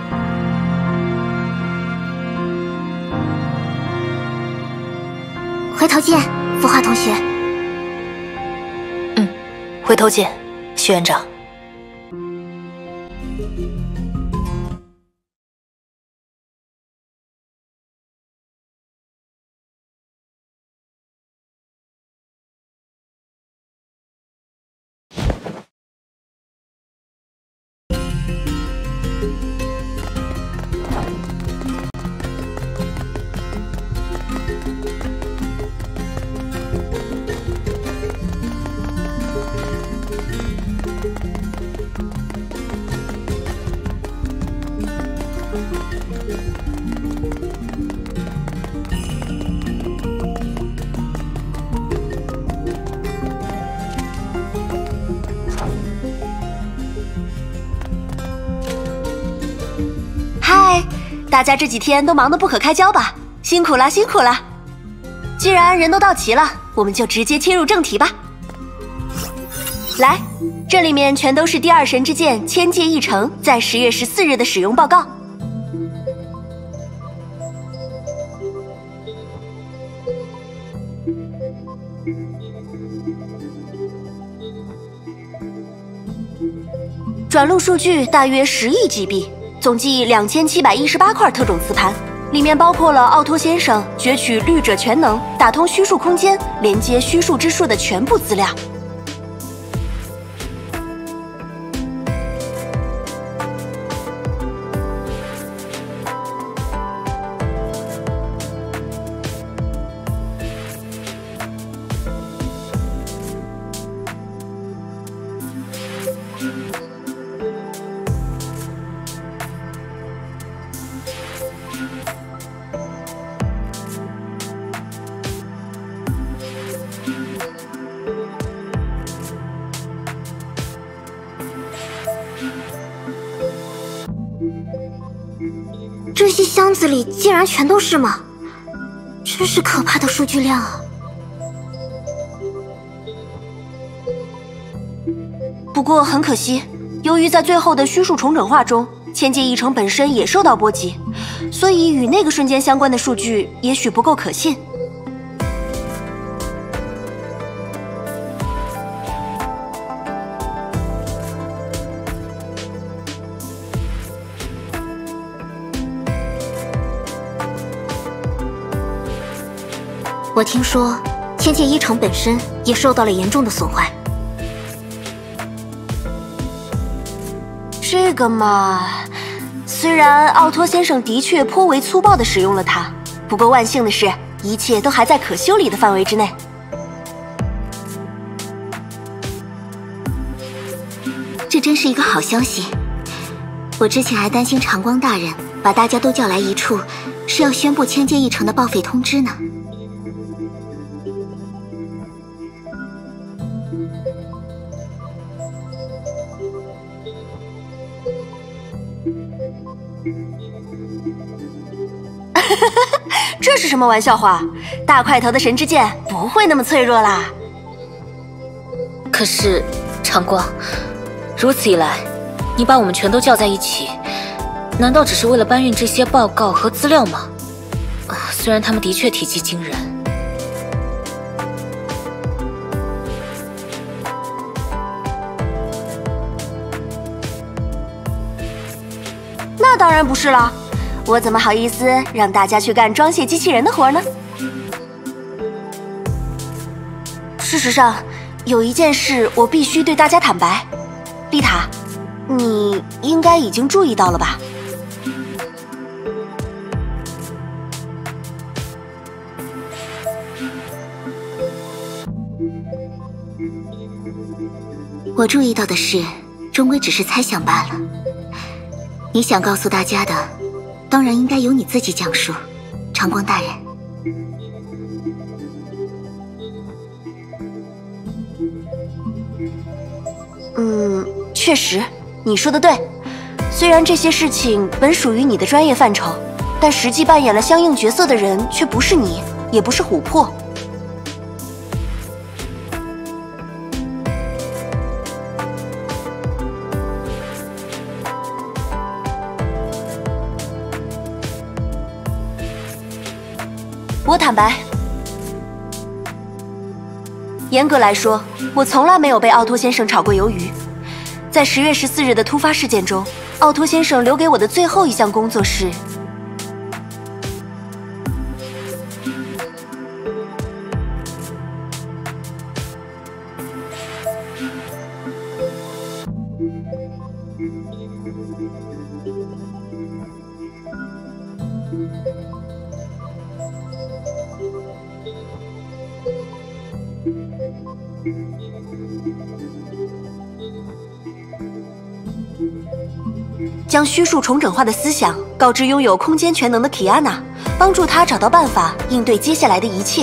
回头见，浮华同学。 嗯，回头见，徐院长。 嗨，大家这几天都忙得不可开交吧？辛苦了，辛苦了。既然人都到齐了，我们就直接切入正题吧。来，这里面全都是第二神之剑千界一城在十月十四日的使用报告。转录数据大约十亿 G B。总计两千七百一十八块特种磁盘，里面包括了奥托先生攫取律者全能、打通虚数空间、连接虚数之术的全部资料。 这些箱子里竟然全都是吗？真是可怕的数据量啊！ 不过很可惜，由于在最后的虚数重整化中，千界一城本身也受到波及，所以与那个瞬间相关的数据也许不够可信。 我听说，千界一城本身也受到了严重的损坏。 这个嘛，虽然奥托先生的确颇为粗暴地使用了它，不过万幸的是，一切都还在可修理的范围之内。 这真是一个好消息。我之前还担心长光大人把大家都叫来一处，是要宣布千界一城的报废通知呢。 这是什么玩笑话？大块头的神之剑不会那么脆弱啦。 可是，长光，如此一来，你把我们全都叫在一起，难道只是为了搬运这些报告和资料吗？啊，虽然他们的确体积惊人。 那当然不是了。我怎么好意思让大家去干装卸机器人的活呢？事实上，有一件事我必须对大家坦白，丽塔，你应该已经注意到了吧？ 我注意到的事，终归只是猜想罢了。你想告诉大家的，当然应该由你自己讲述，长光大人。 嗯，确实，你说的对。虽然这些事情本属于你的专业范畴，但实际扮演了相应角色的人却不是你，也不是琥珀。我坦白，严格来说，我从来没有被奥托先生炒过鱿鱼。在十月十四日的突发事件中，奥托先生留给我的最后一项工作是……将虚数重整化的思想告知拥有空间全能的提安娜，帮助她找到办法应对接下来的一切。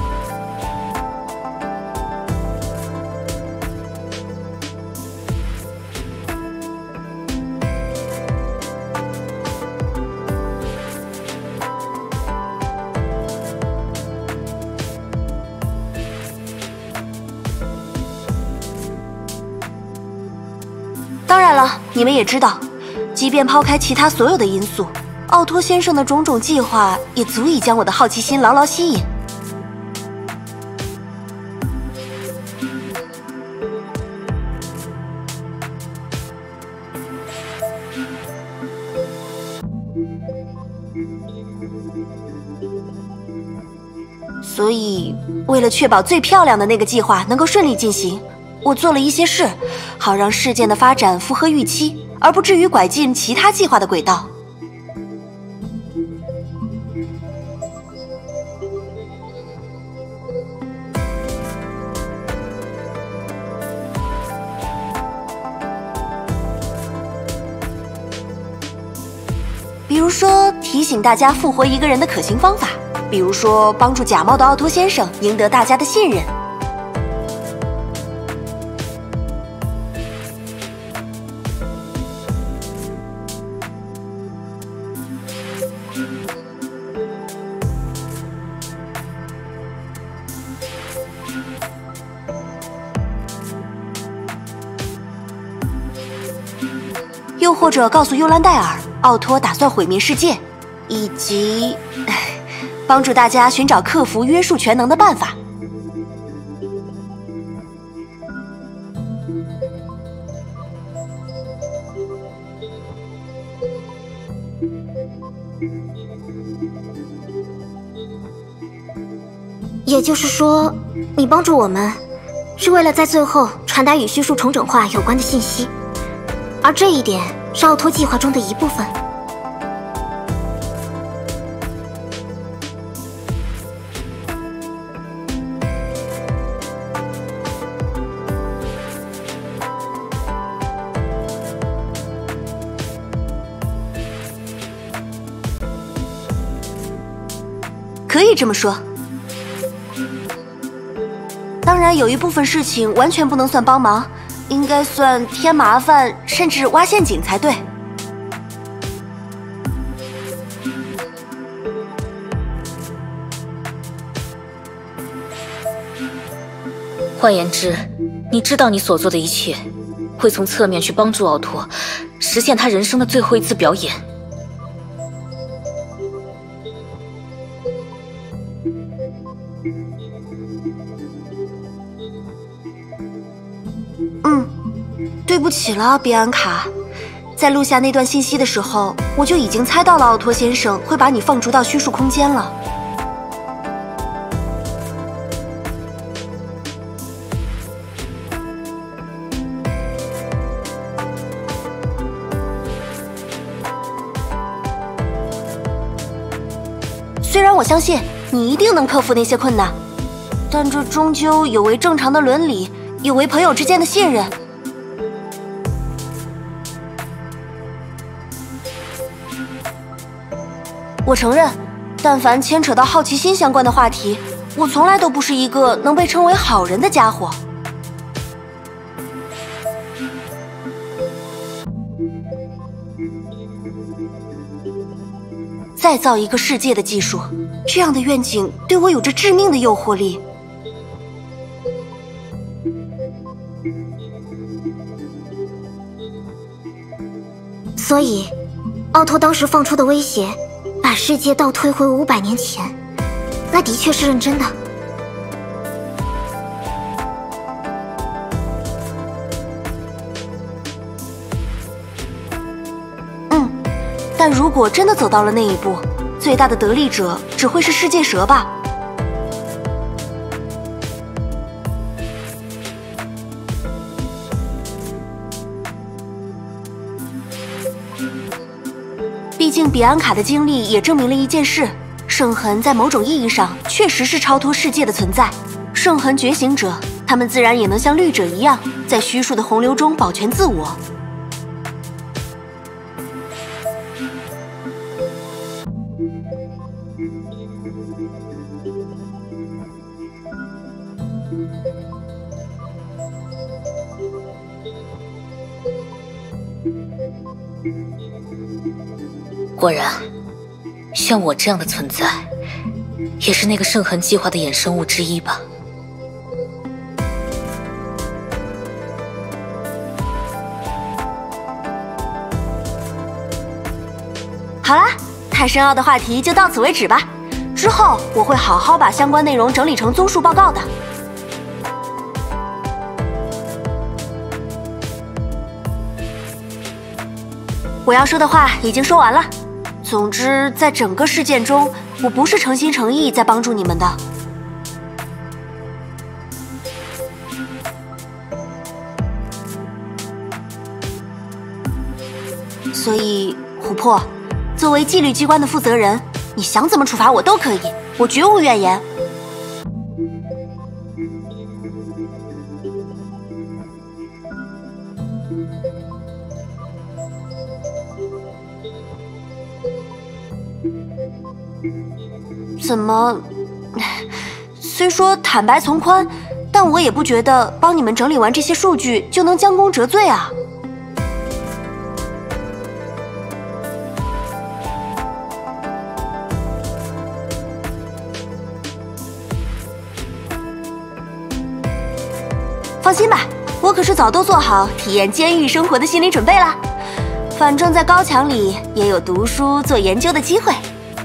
当然了，你们也知道，即便抛开其他所有的因素，奥托先生的种种计划也足以将我的好奇心牢牢吸引。所以，为了确保最漂亮的那个计划能够顺利进行，我做了一些事，好让事件的发展符合预期，而不至于拐进其他计划的轨道。比如说，提醒大家复活一个人的可行方法；比如说，帮助假冒的奥托先生赢得大家的信任。又或者告诉尤兰戴尔，奥托打算毁灭世界，以及帮助大家寻找克服约束全能的办法。 也就是说，你帮助我们，是为了在最后传达与虚数重整化有关的信息。而这一点是奥托计划中的一部分。 可以这么说。当然，有一部分事情完全不能算帮忙。应该算添麻烦，甚至挖陷阱才对。 换言之，你知道你所做的一切，会从侧面去帮助奥托，实现他人生的最后一次表演。 嗯，对不起了，比安卡。在录下那段信息的时候，我就已经猜到了奥托先生会把你放逐到虚数空间了。虽然我相信你一定能克服那些困难，但这终究有违正常的伦理。 有违朋友之间的信任。我承认，但凡牵扯到好奇心相关的话题，我从来都不是一个能被称为好人的家伙。再造一个世界的技术，这样的愿景对我有着致命的诱惑力。 所以，奥托当时放出的威胁，把世界倒推回五百年前，那的确是认真的。 嗯，但如果真的走到了那一步，最大的得利者只会是世界蛇吧？毕竟比安卡的经历也证明了一件事：圣痕在某种意义上确实是超脱世界的存在。圣痕觉醒者，他们自然也能像绿者一样，在虚数的洪流中保全自我。 果然，像我这样的存在，也是那个圣痕计划的衍生物之一吧？ 好啦，太深奥的话题就到此为止吧。之后我会好好把相关内容整理成综述报告的。我要说的话已经说完了。总之，在整个事件中，我不是诚心诚意在帮助你们的。所以，琥珀，作为纪律机关的负责人，你想怎么处罚我都可以，我绝无怨言。怎么？虽说坦白从宽，但我也不觉得帮你们整理完这些数据就能将功折罪啊。放心吧，我可是早都做好体验监狱生活的心理准备啦。反正在高墙里也有读书做研究的机会。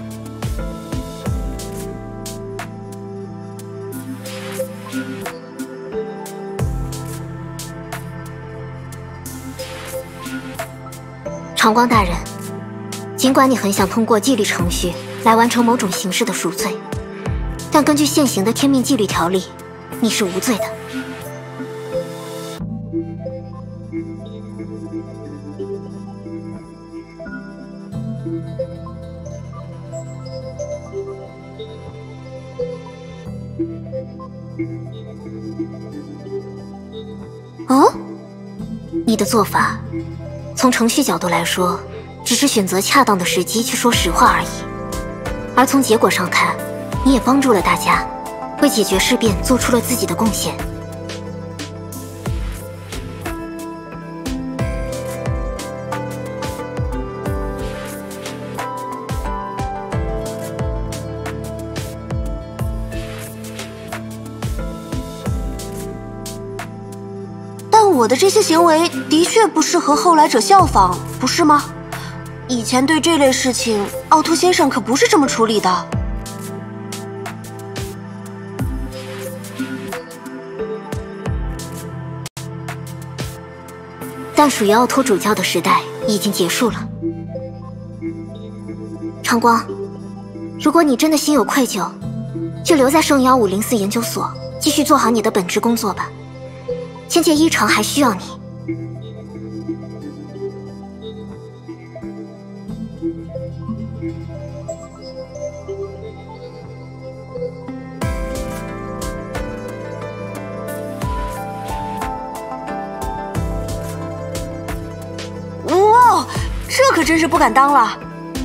长光大人，尽管你很想通过纪律程序来完成某种形式的赎罪，但根据现行的天命纪律条例，你是无罪的。 哦， 你的做法，从程序角度来说，只是选择恰当的时机去说实话而已；而从结果上看，你也帮助了大家，为解决事变做出了自己的贡献。 我的这些行为的确不适合后来者效仿，不是吗？以前对这类事情，奥托先生可不是这么处理的。 但属于奥托主教的时代已经结束了。长光，如果你真的心有愧疚，就留在圣幺五零四研究所，继续做好你的本职工作吧。千界一城还需要你。 可真是不敢当了。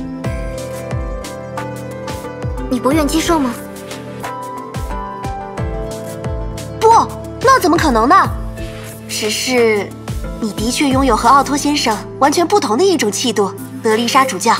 你不愿接受吗？ 不，那怎么可能呢？只是，你的确拥有和奥托先生完全不同的一种气度，德丽莎主教。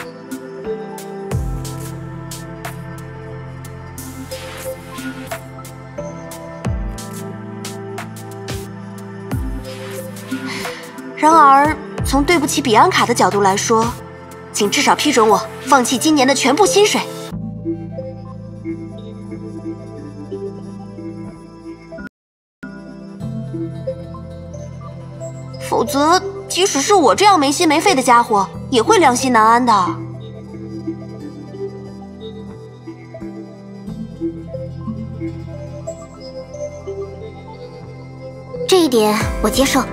然而，从对不起比安卡的角度来说，请至少批准我放弃今年的全部薪水。否则，即使是我这样没心没肺的家伙，也会良心难安的。 这一点我接受。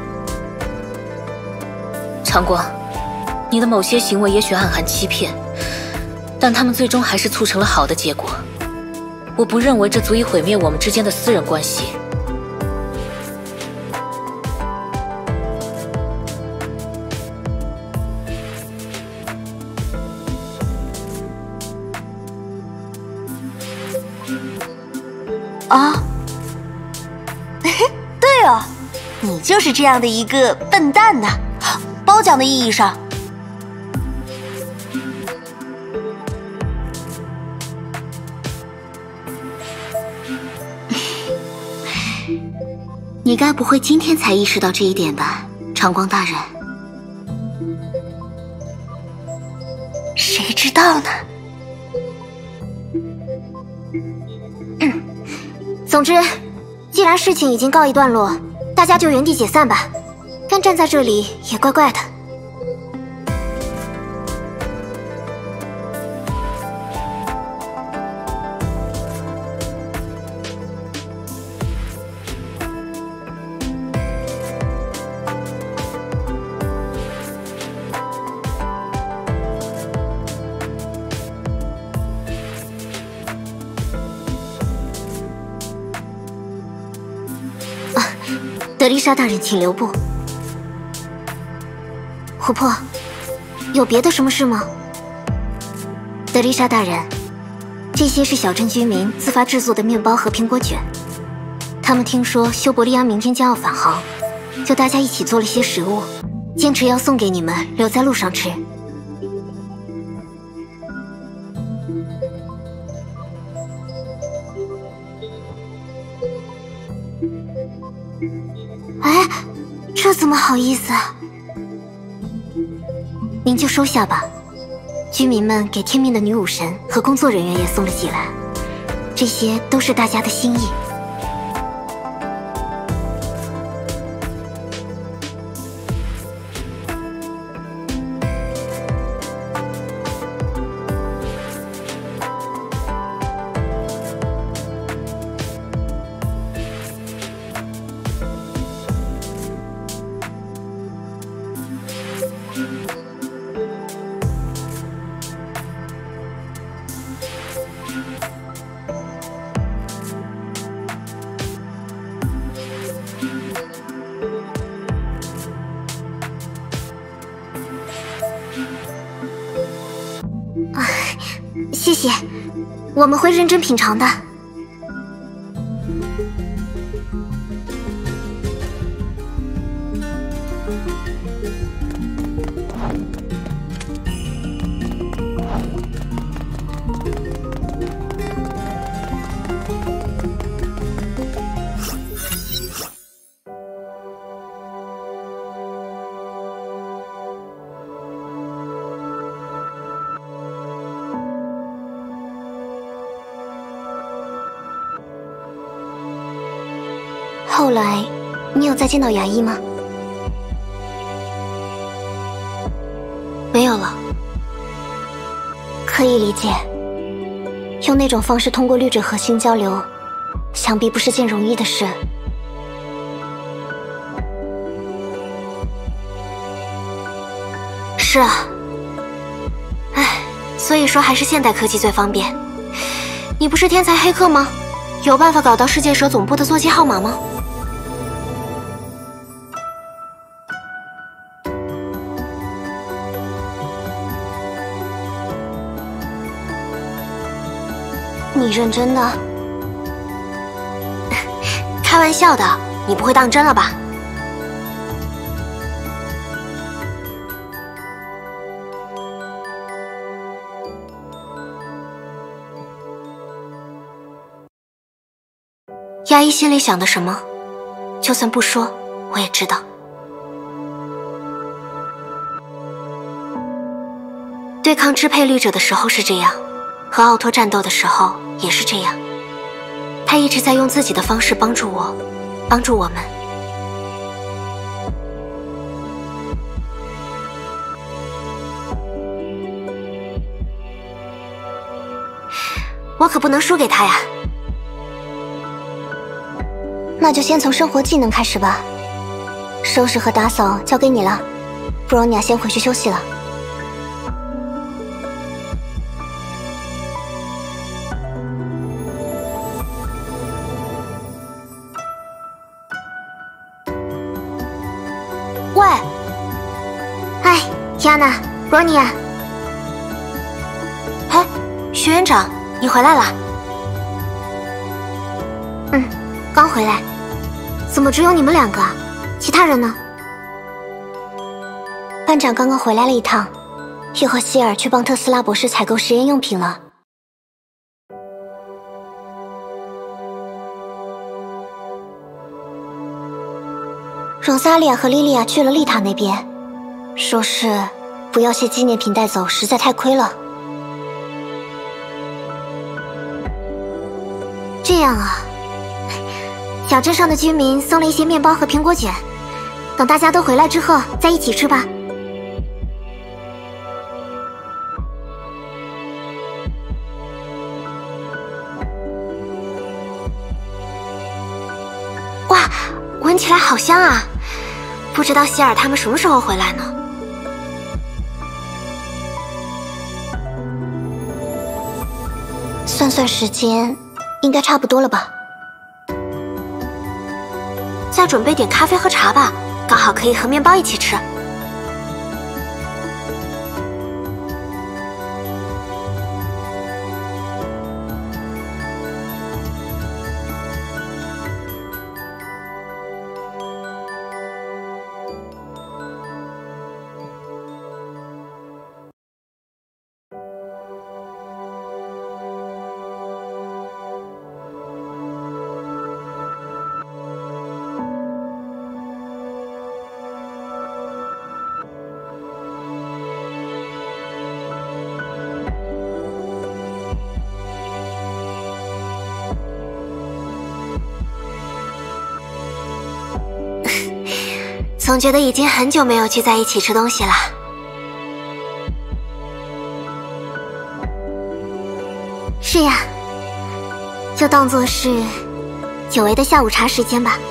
长光，你的某些行为也许暗含欺骗，但他们最终还是促成了好的结果。我不认为这足以毁灭我们之间的私人关系。 啊，对哦，你就是这样的一个笨蛋呐！褒奖的意义上， 你该不会今天才意识到这一点吧，长光大人？ 谁知道呢？ 嗯，总之，既然事情已经告一段落，大家就原地解散吧。干站在这里也怪怪的。啊，德丽莎大人，请留步。琥珀，有别的什么事吗？德丽莎大人，这些是小镇居民自发制作的面包和苹果卷。他们听说修伯利安明天将要返航，就大家一起做了些食物，坚持要送给你们，留在路上吃。哎，这怎么好意思啊？您就收下吧。居民们给天命的女武神和工作人员也送了几篮，这些都是大家的心意。谢谢，我们会认真品尝的。后来，你有再见到牙医吗？没有了。可以理解，用那种方式通过律者核心交流，想必不是件容易的事。是啊，唉，所以说还是现代科技最方便。你不是天才黑客吗？有办法搞到世界蛇总部的座机号码吗？ 你认真的？开玩笑的，你不会当真了吧？亚一心里想的什么，就算不说，我也知道。对抗支配律者的时候是这样，和奥托战斗的时候也是这样。他一直在用自己的方式帮助我，帮助我们。我可不能输给他呀。 那就先从生活技能开始吧。收拾和打扫交给你了，布罗尼亚先回去休息了。喂， 哎，亚娜，布罗尼亚。哎，学院长，你回来了。嗯，刚回来。怎么只有你们两个？其他人呢？ 班长刚刚回来了一趟，又和希尔去帮特斯拉博士采购实验用品了。容萨利亚和莉莉亚去了丽塔那边，说是不要些纪念品带走，实在太亏了。 这样啊。小镇上的居民送了一些面包和苹果卷，等大家都回来之后再一起吃吧。哇，闻起来好香啊！不知道希尔他们什么时候回来呢？ 算算时间，应该差不多了吧。 再准备点咖啡和茶吧，刚好可以和面包一起吃。总觉得已经很久没有聚在一起吃东西了。是呀，就当作是久违的下午茶时间吧。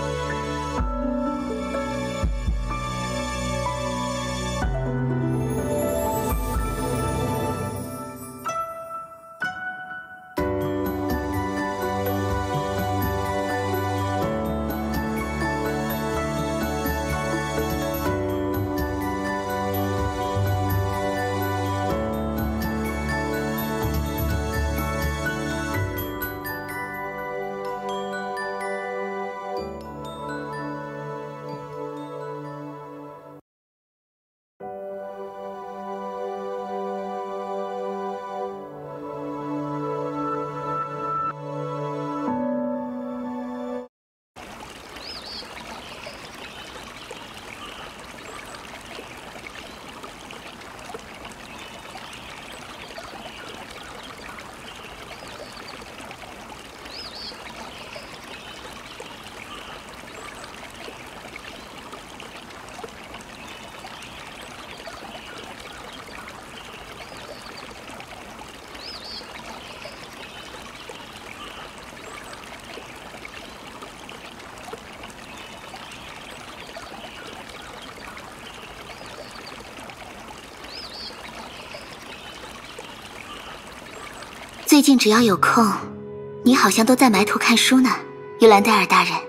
最近只要有空，你好像都在埋头看书呢，尤兰戴尔大人。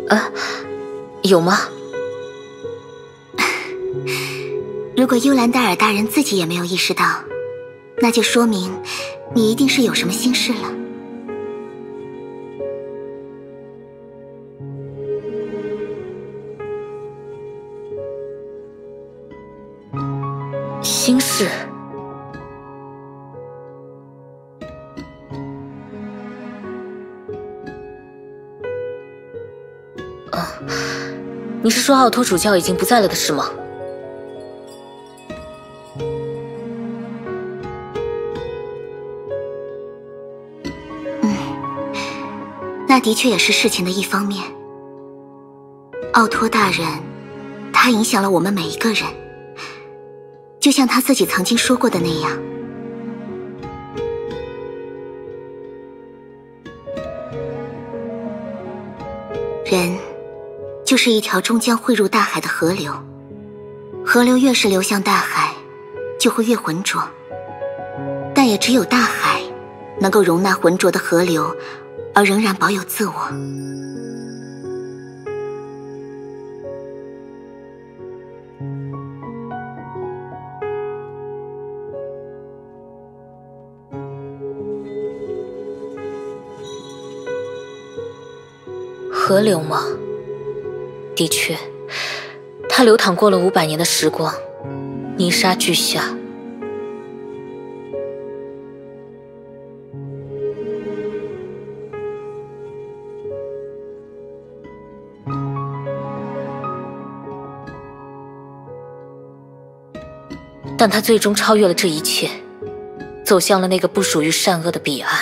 啊，有吗？ 如果幽兰戴尔大人自己也没有意识到，那就说明你一定是有什么心事了。 心事？啊，你是说奥托主教已经不在了的事吗？ 那的确也是事情的一方面。奥托大人，他影响了我们每一个人，就像他自己曾经说过的那样。人，就是一条终将汇入大海的河流，河流越是流向大海，就会越浑浊，但也只有大海能够容纳浑浊的河流，而仍然保有自我。 河流吗？的确，它流淌过了五百年的时光，泥沙俱下。但他最终超越了这一切，走向了那个不属于善恶的彼岸。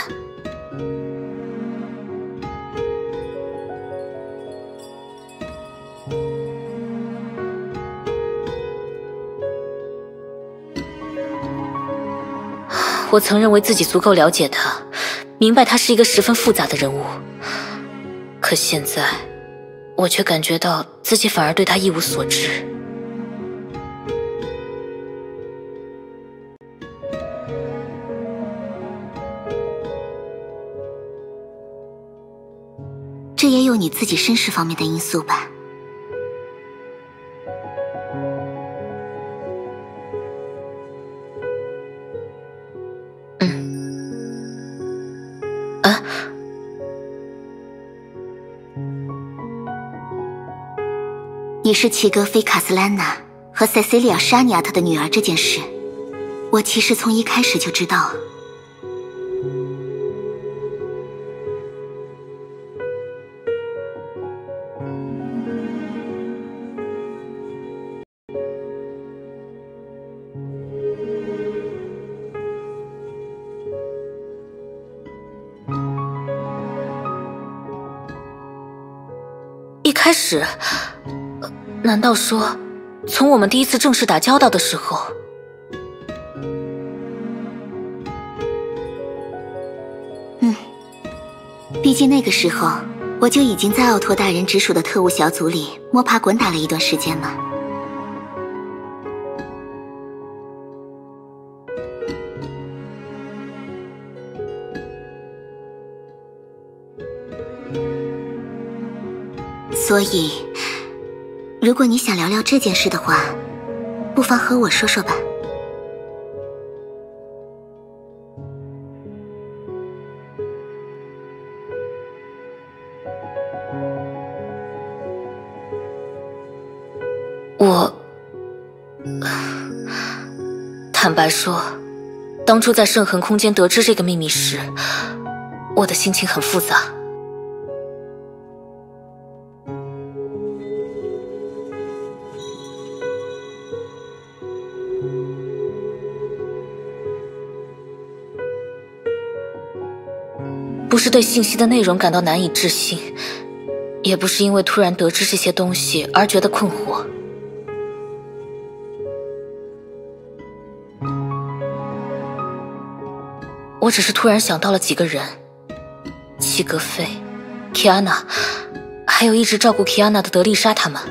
我曾认为自己足够了解他，明白他是一个十分复杂的人物，可现在，我却感觉到自己反而对他一无所知。 这也有你自己身世方面的因素吧。 嗯。啊？ 你是齐格菲卡斯兰娜和塞西利亚沙尼亚特的女儿这件事，我其实从一开始就知道。 一开始，难道说，从我们第一次正式打交道的时候， 嗯，毕竟那个时候我就已经在奥托大人直属的特务小组里摸爬滚打了一段时间嘛。所以，如果你想聊聊这件事的话，不妨和我说说吧。 我，坦白说，当初在圣痕空间得知这个秘密时，我的心情很复杂。不是对信息的内容感到难以置信，也不是因为突然得知这些东西而觉得困惑。我只是突然想到了几个人，齐格菲、基安娜，还有一直照顾基安娜的德丽莎他们。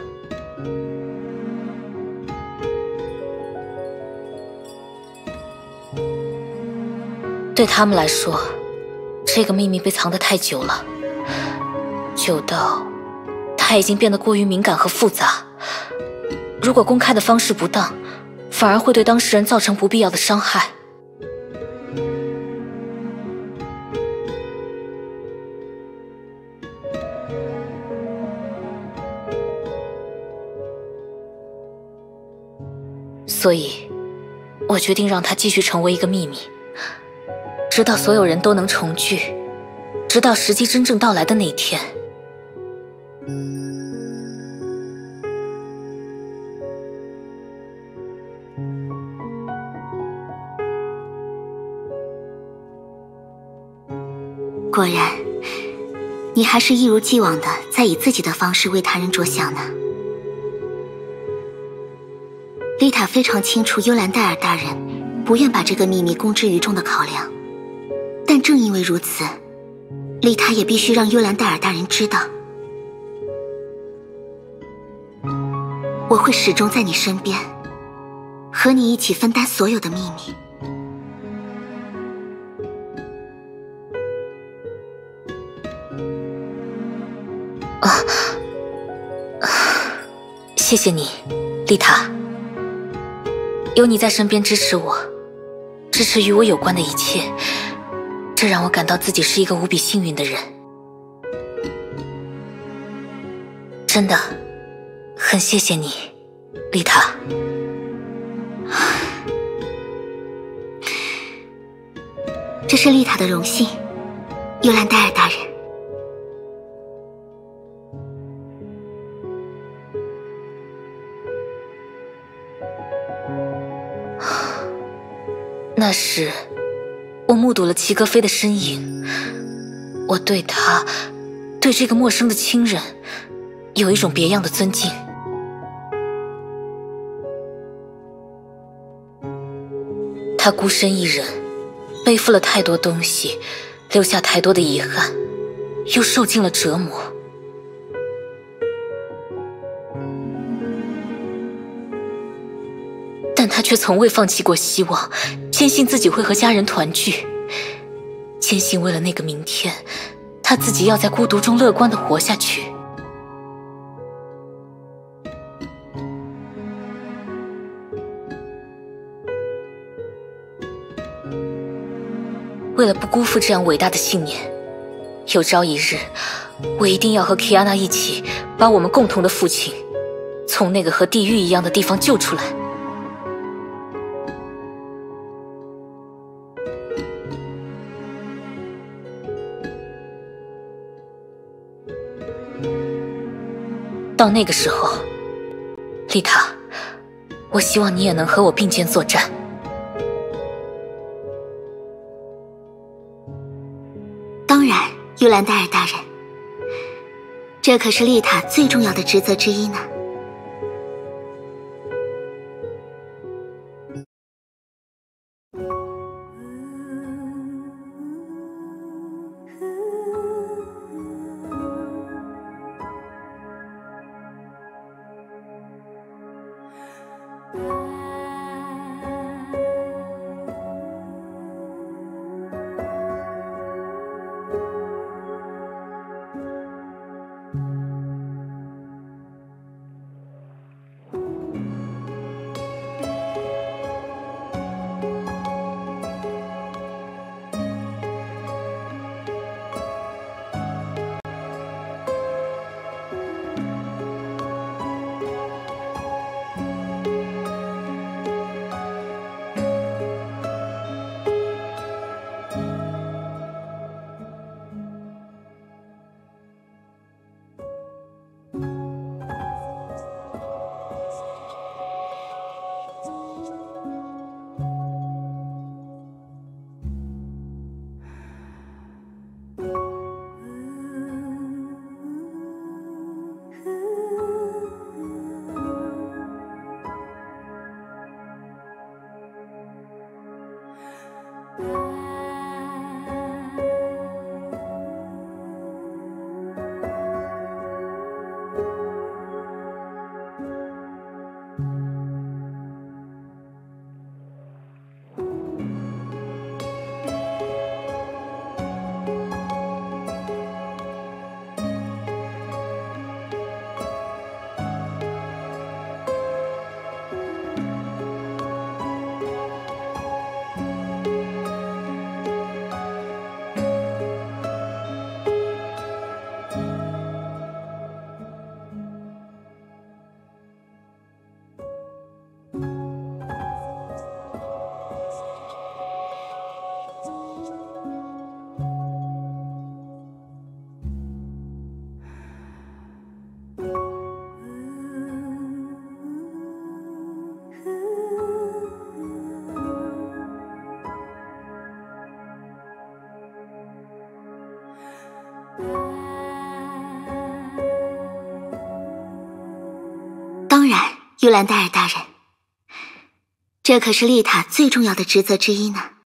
对他们来说，这个秘密被藏得太久了，久到他态已经变得过于敏感和复杂。如果公开的方式不当，反而会对当事人造成不必要的伤害。所以，我决定让它继续成为一个秘密，直到所有人都能重聚，直到时机真正到来的那一天。 果然，你还是一如既往的在以自己的方式为他人着想呢。丽塔非常清楚幽兰戴尔大人不愿把这个秘密公之于众的考量，但正因为如此，丽塔也必须让幽兰戴尔大人知道，我会始终在你身边，和你一起分担所有的秘密。 啊，谢谢你，丽塔。有你在身边支持我，支持与我有关的一切，这让我感到自己是一个无比幸运的人。真的，很谢谢你，丽塔。 这是丽塔的荣幸，幽兰戴尔大人。 那时，我目睹了齐格飞的身影，我对他，对这个陌生的亲人，有一种别样的尊敬。他孤身一人，背负了太多东西，留下太多的遗憾，又受尽了折磨。但他却从未放弃过希望，坚信自己会和家人团聚，坚信为了那个明天，他自己要在孤独中乐观地活下去。为了不辜负这样伟大的信念，有朝一日，我一定要和 Kiana 一起把我们共同的父亲从那个和地狱一样的地方救出来。到那个时候，丽塔，我希望你也能和我并肩作战。 当然，幽兰戴尔大人，这可是丽塔最重要的职责之一呢。 玉兰戴尔大人，这可是丽塔最重要的职责之一呢。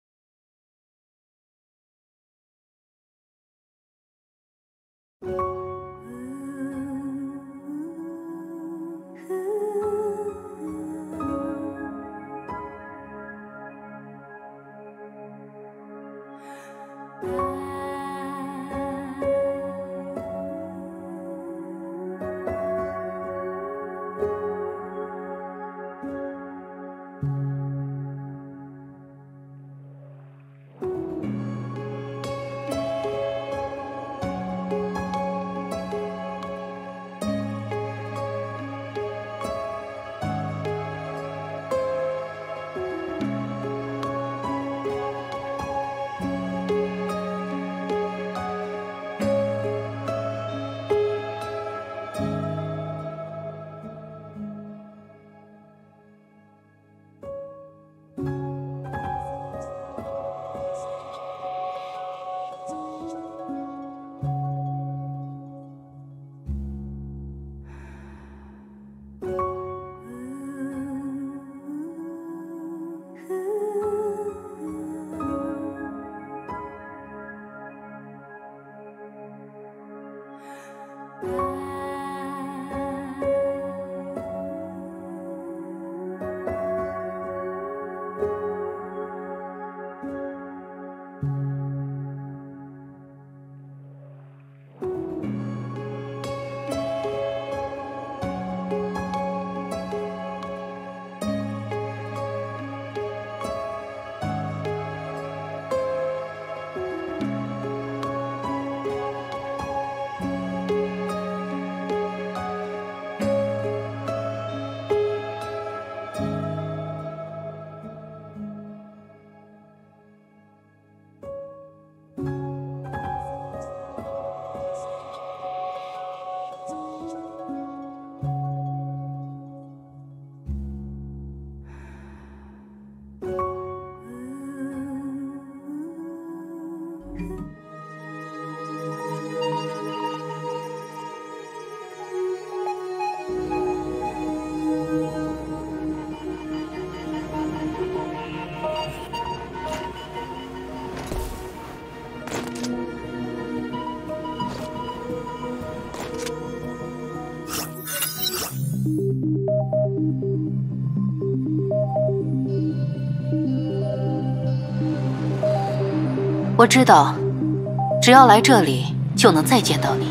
我知道，只要来这里，就能再见到你。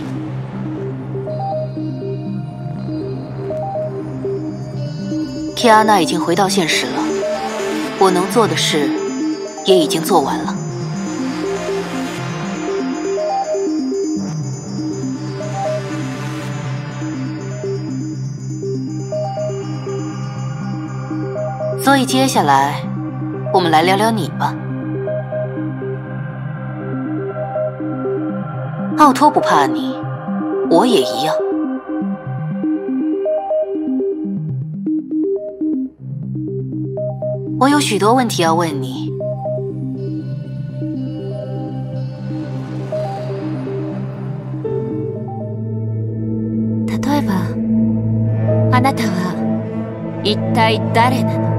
提阿娜已经回到现实了，我能做的事也已经做完了。所以接下来，我们来聊聊你吧。奥托不怕你，我也一样。我有许多问题要问你。 例えば、あなたは一体誰なの？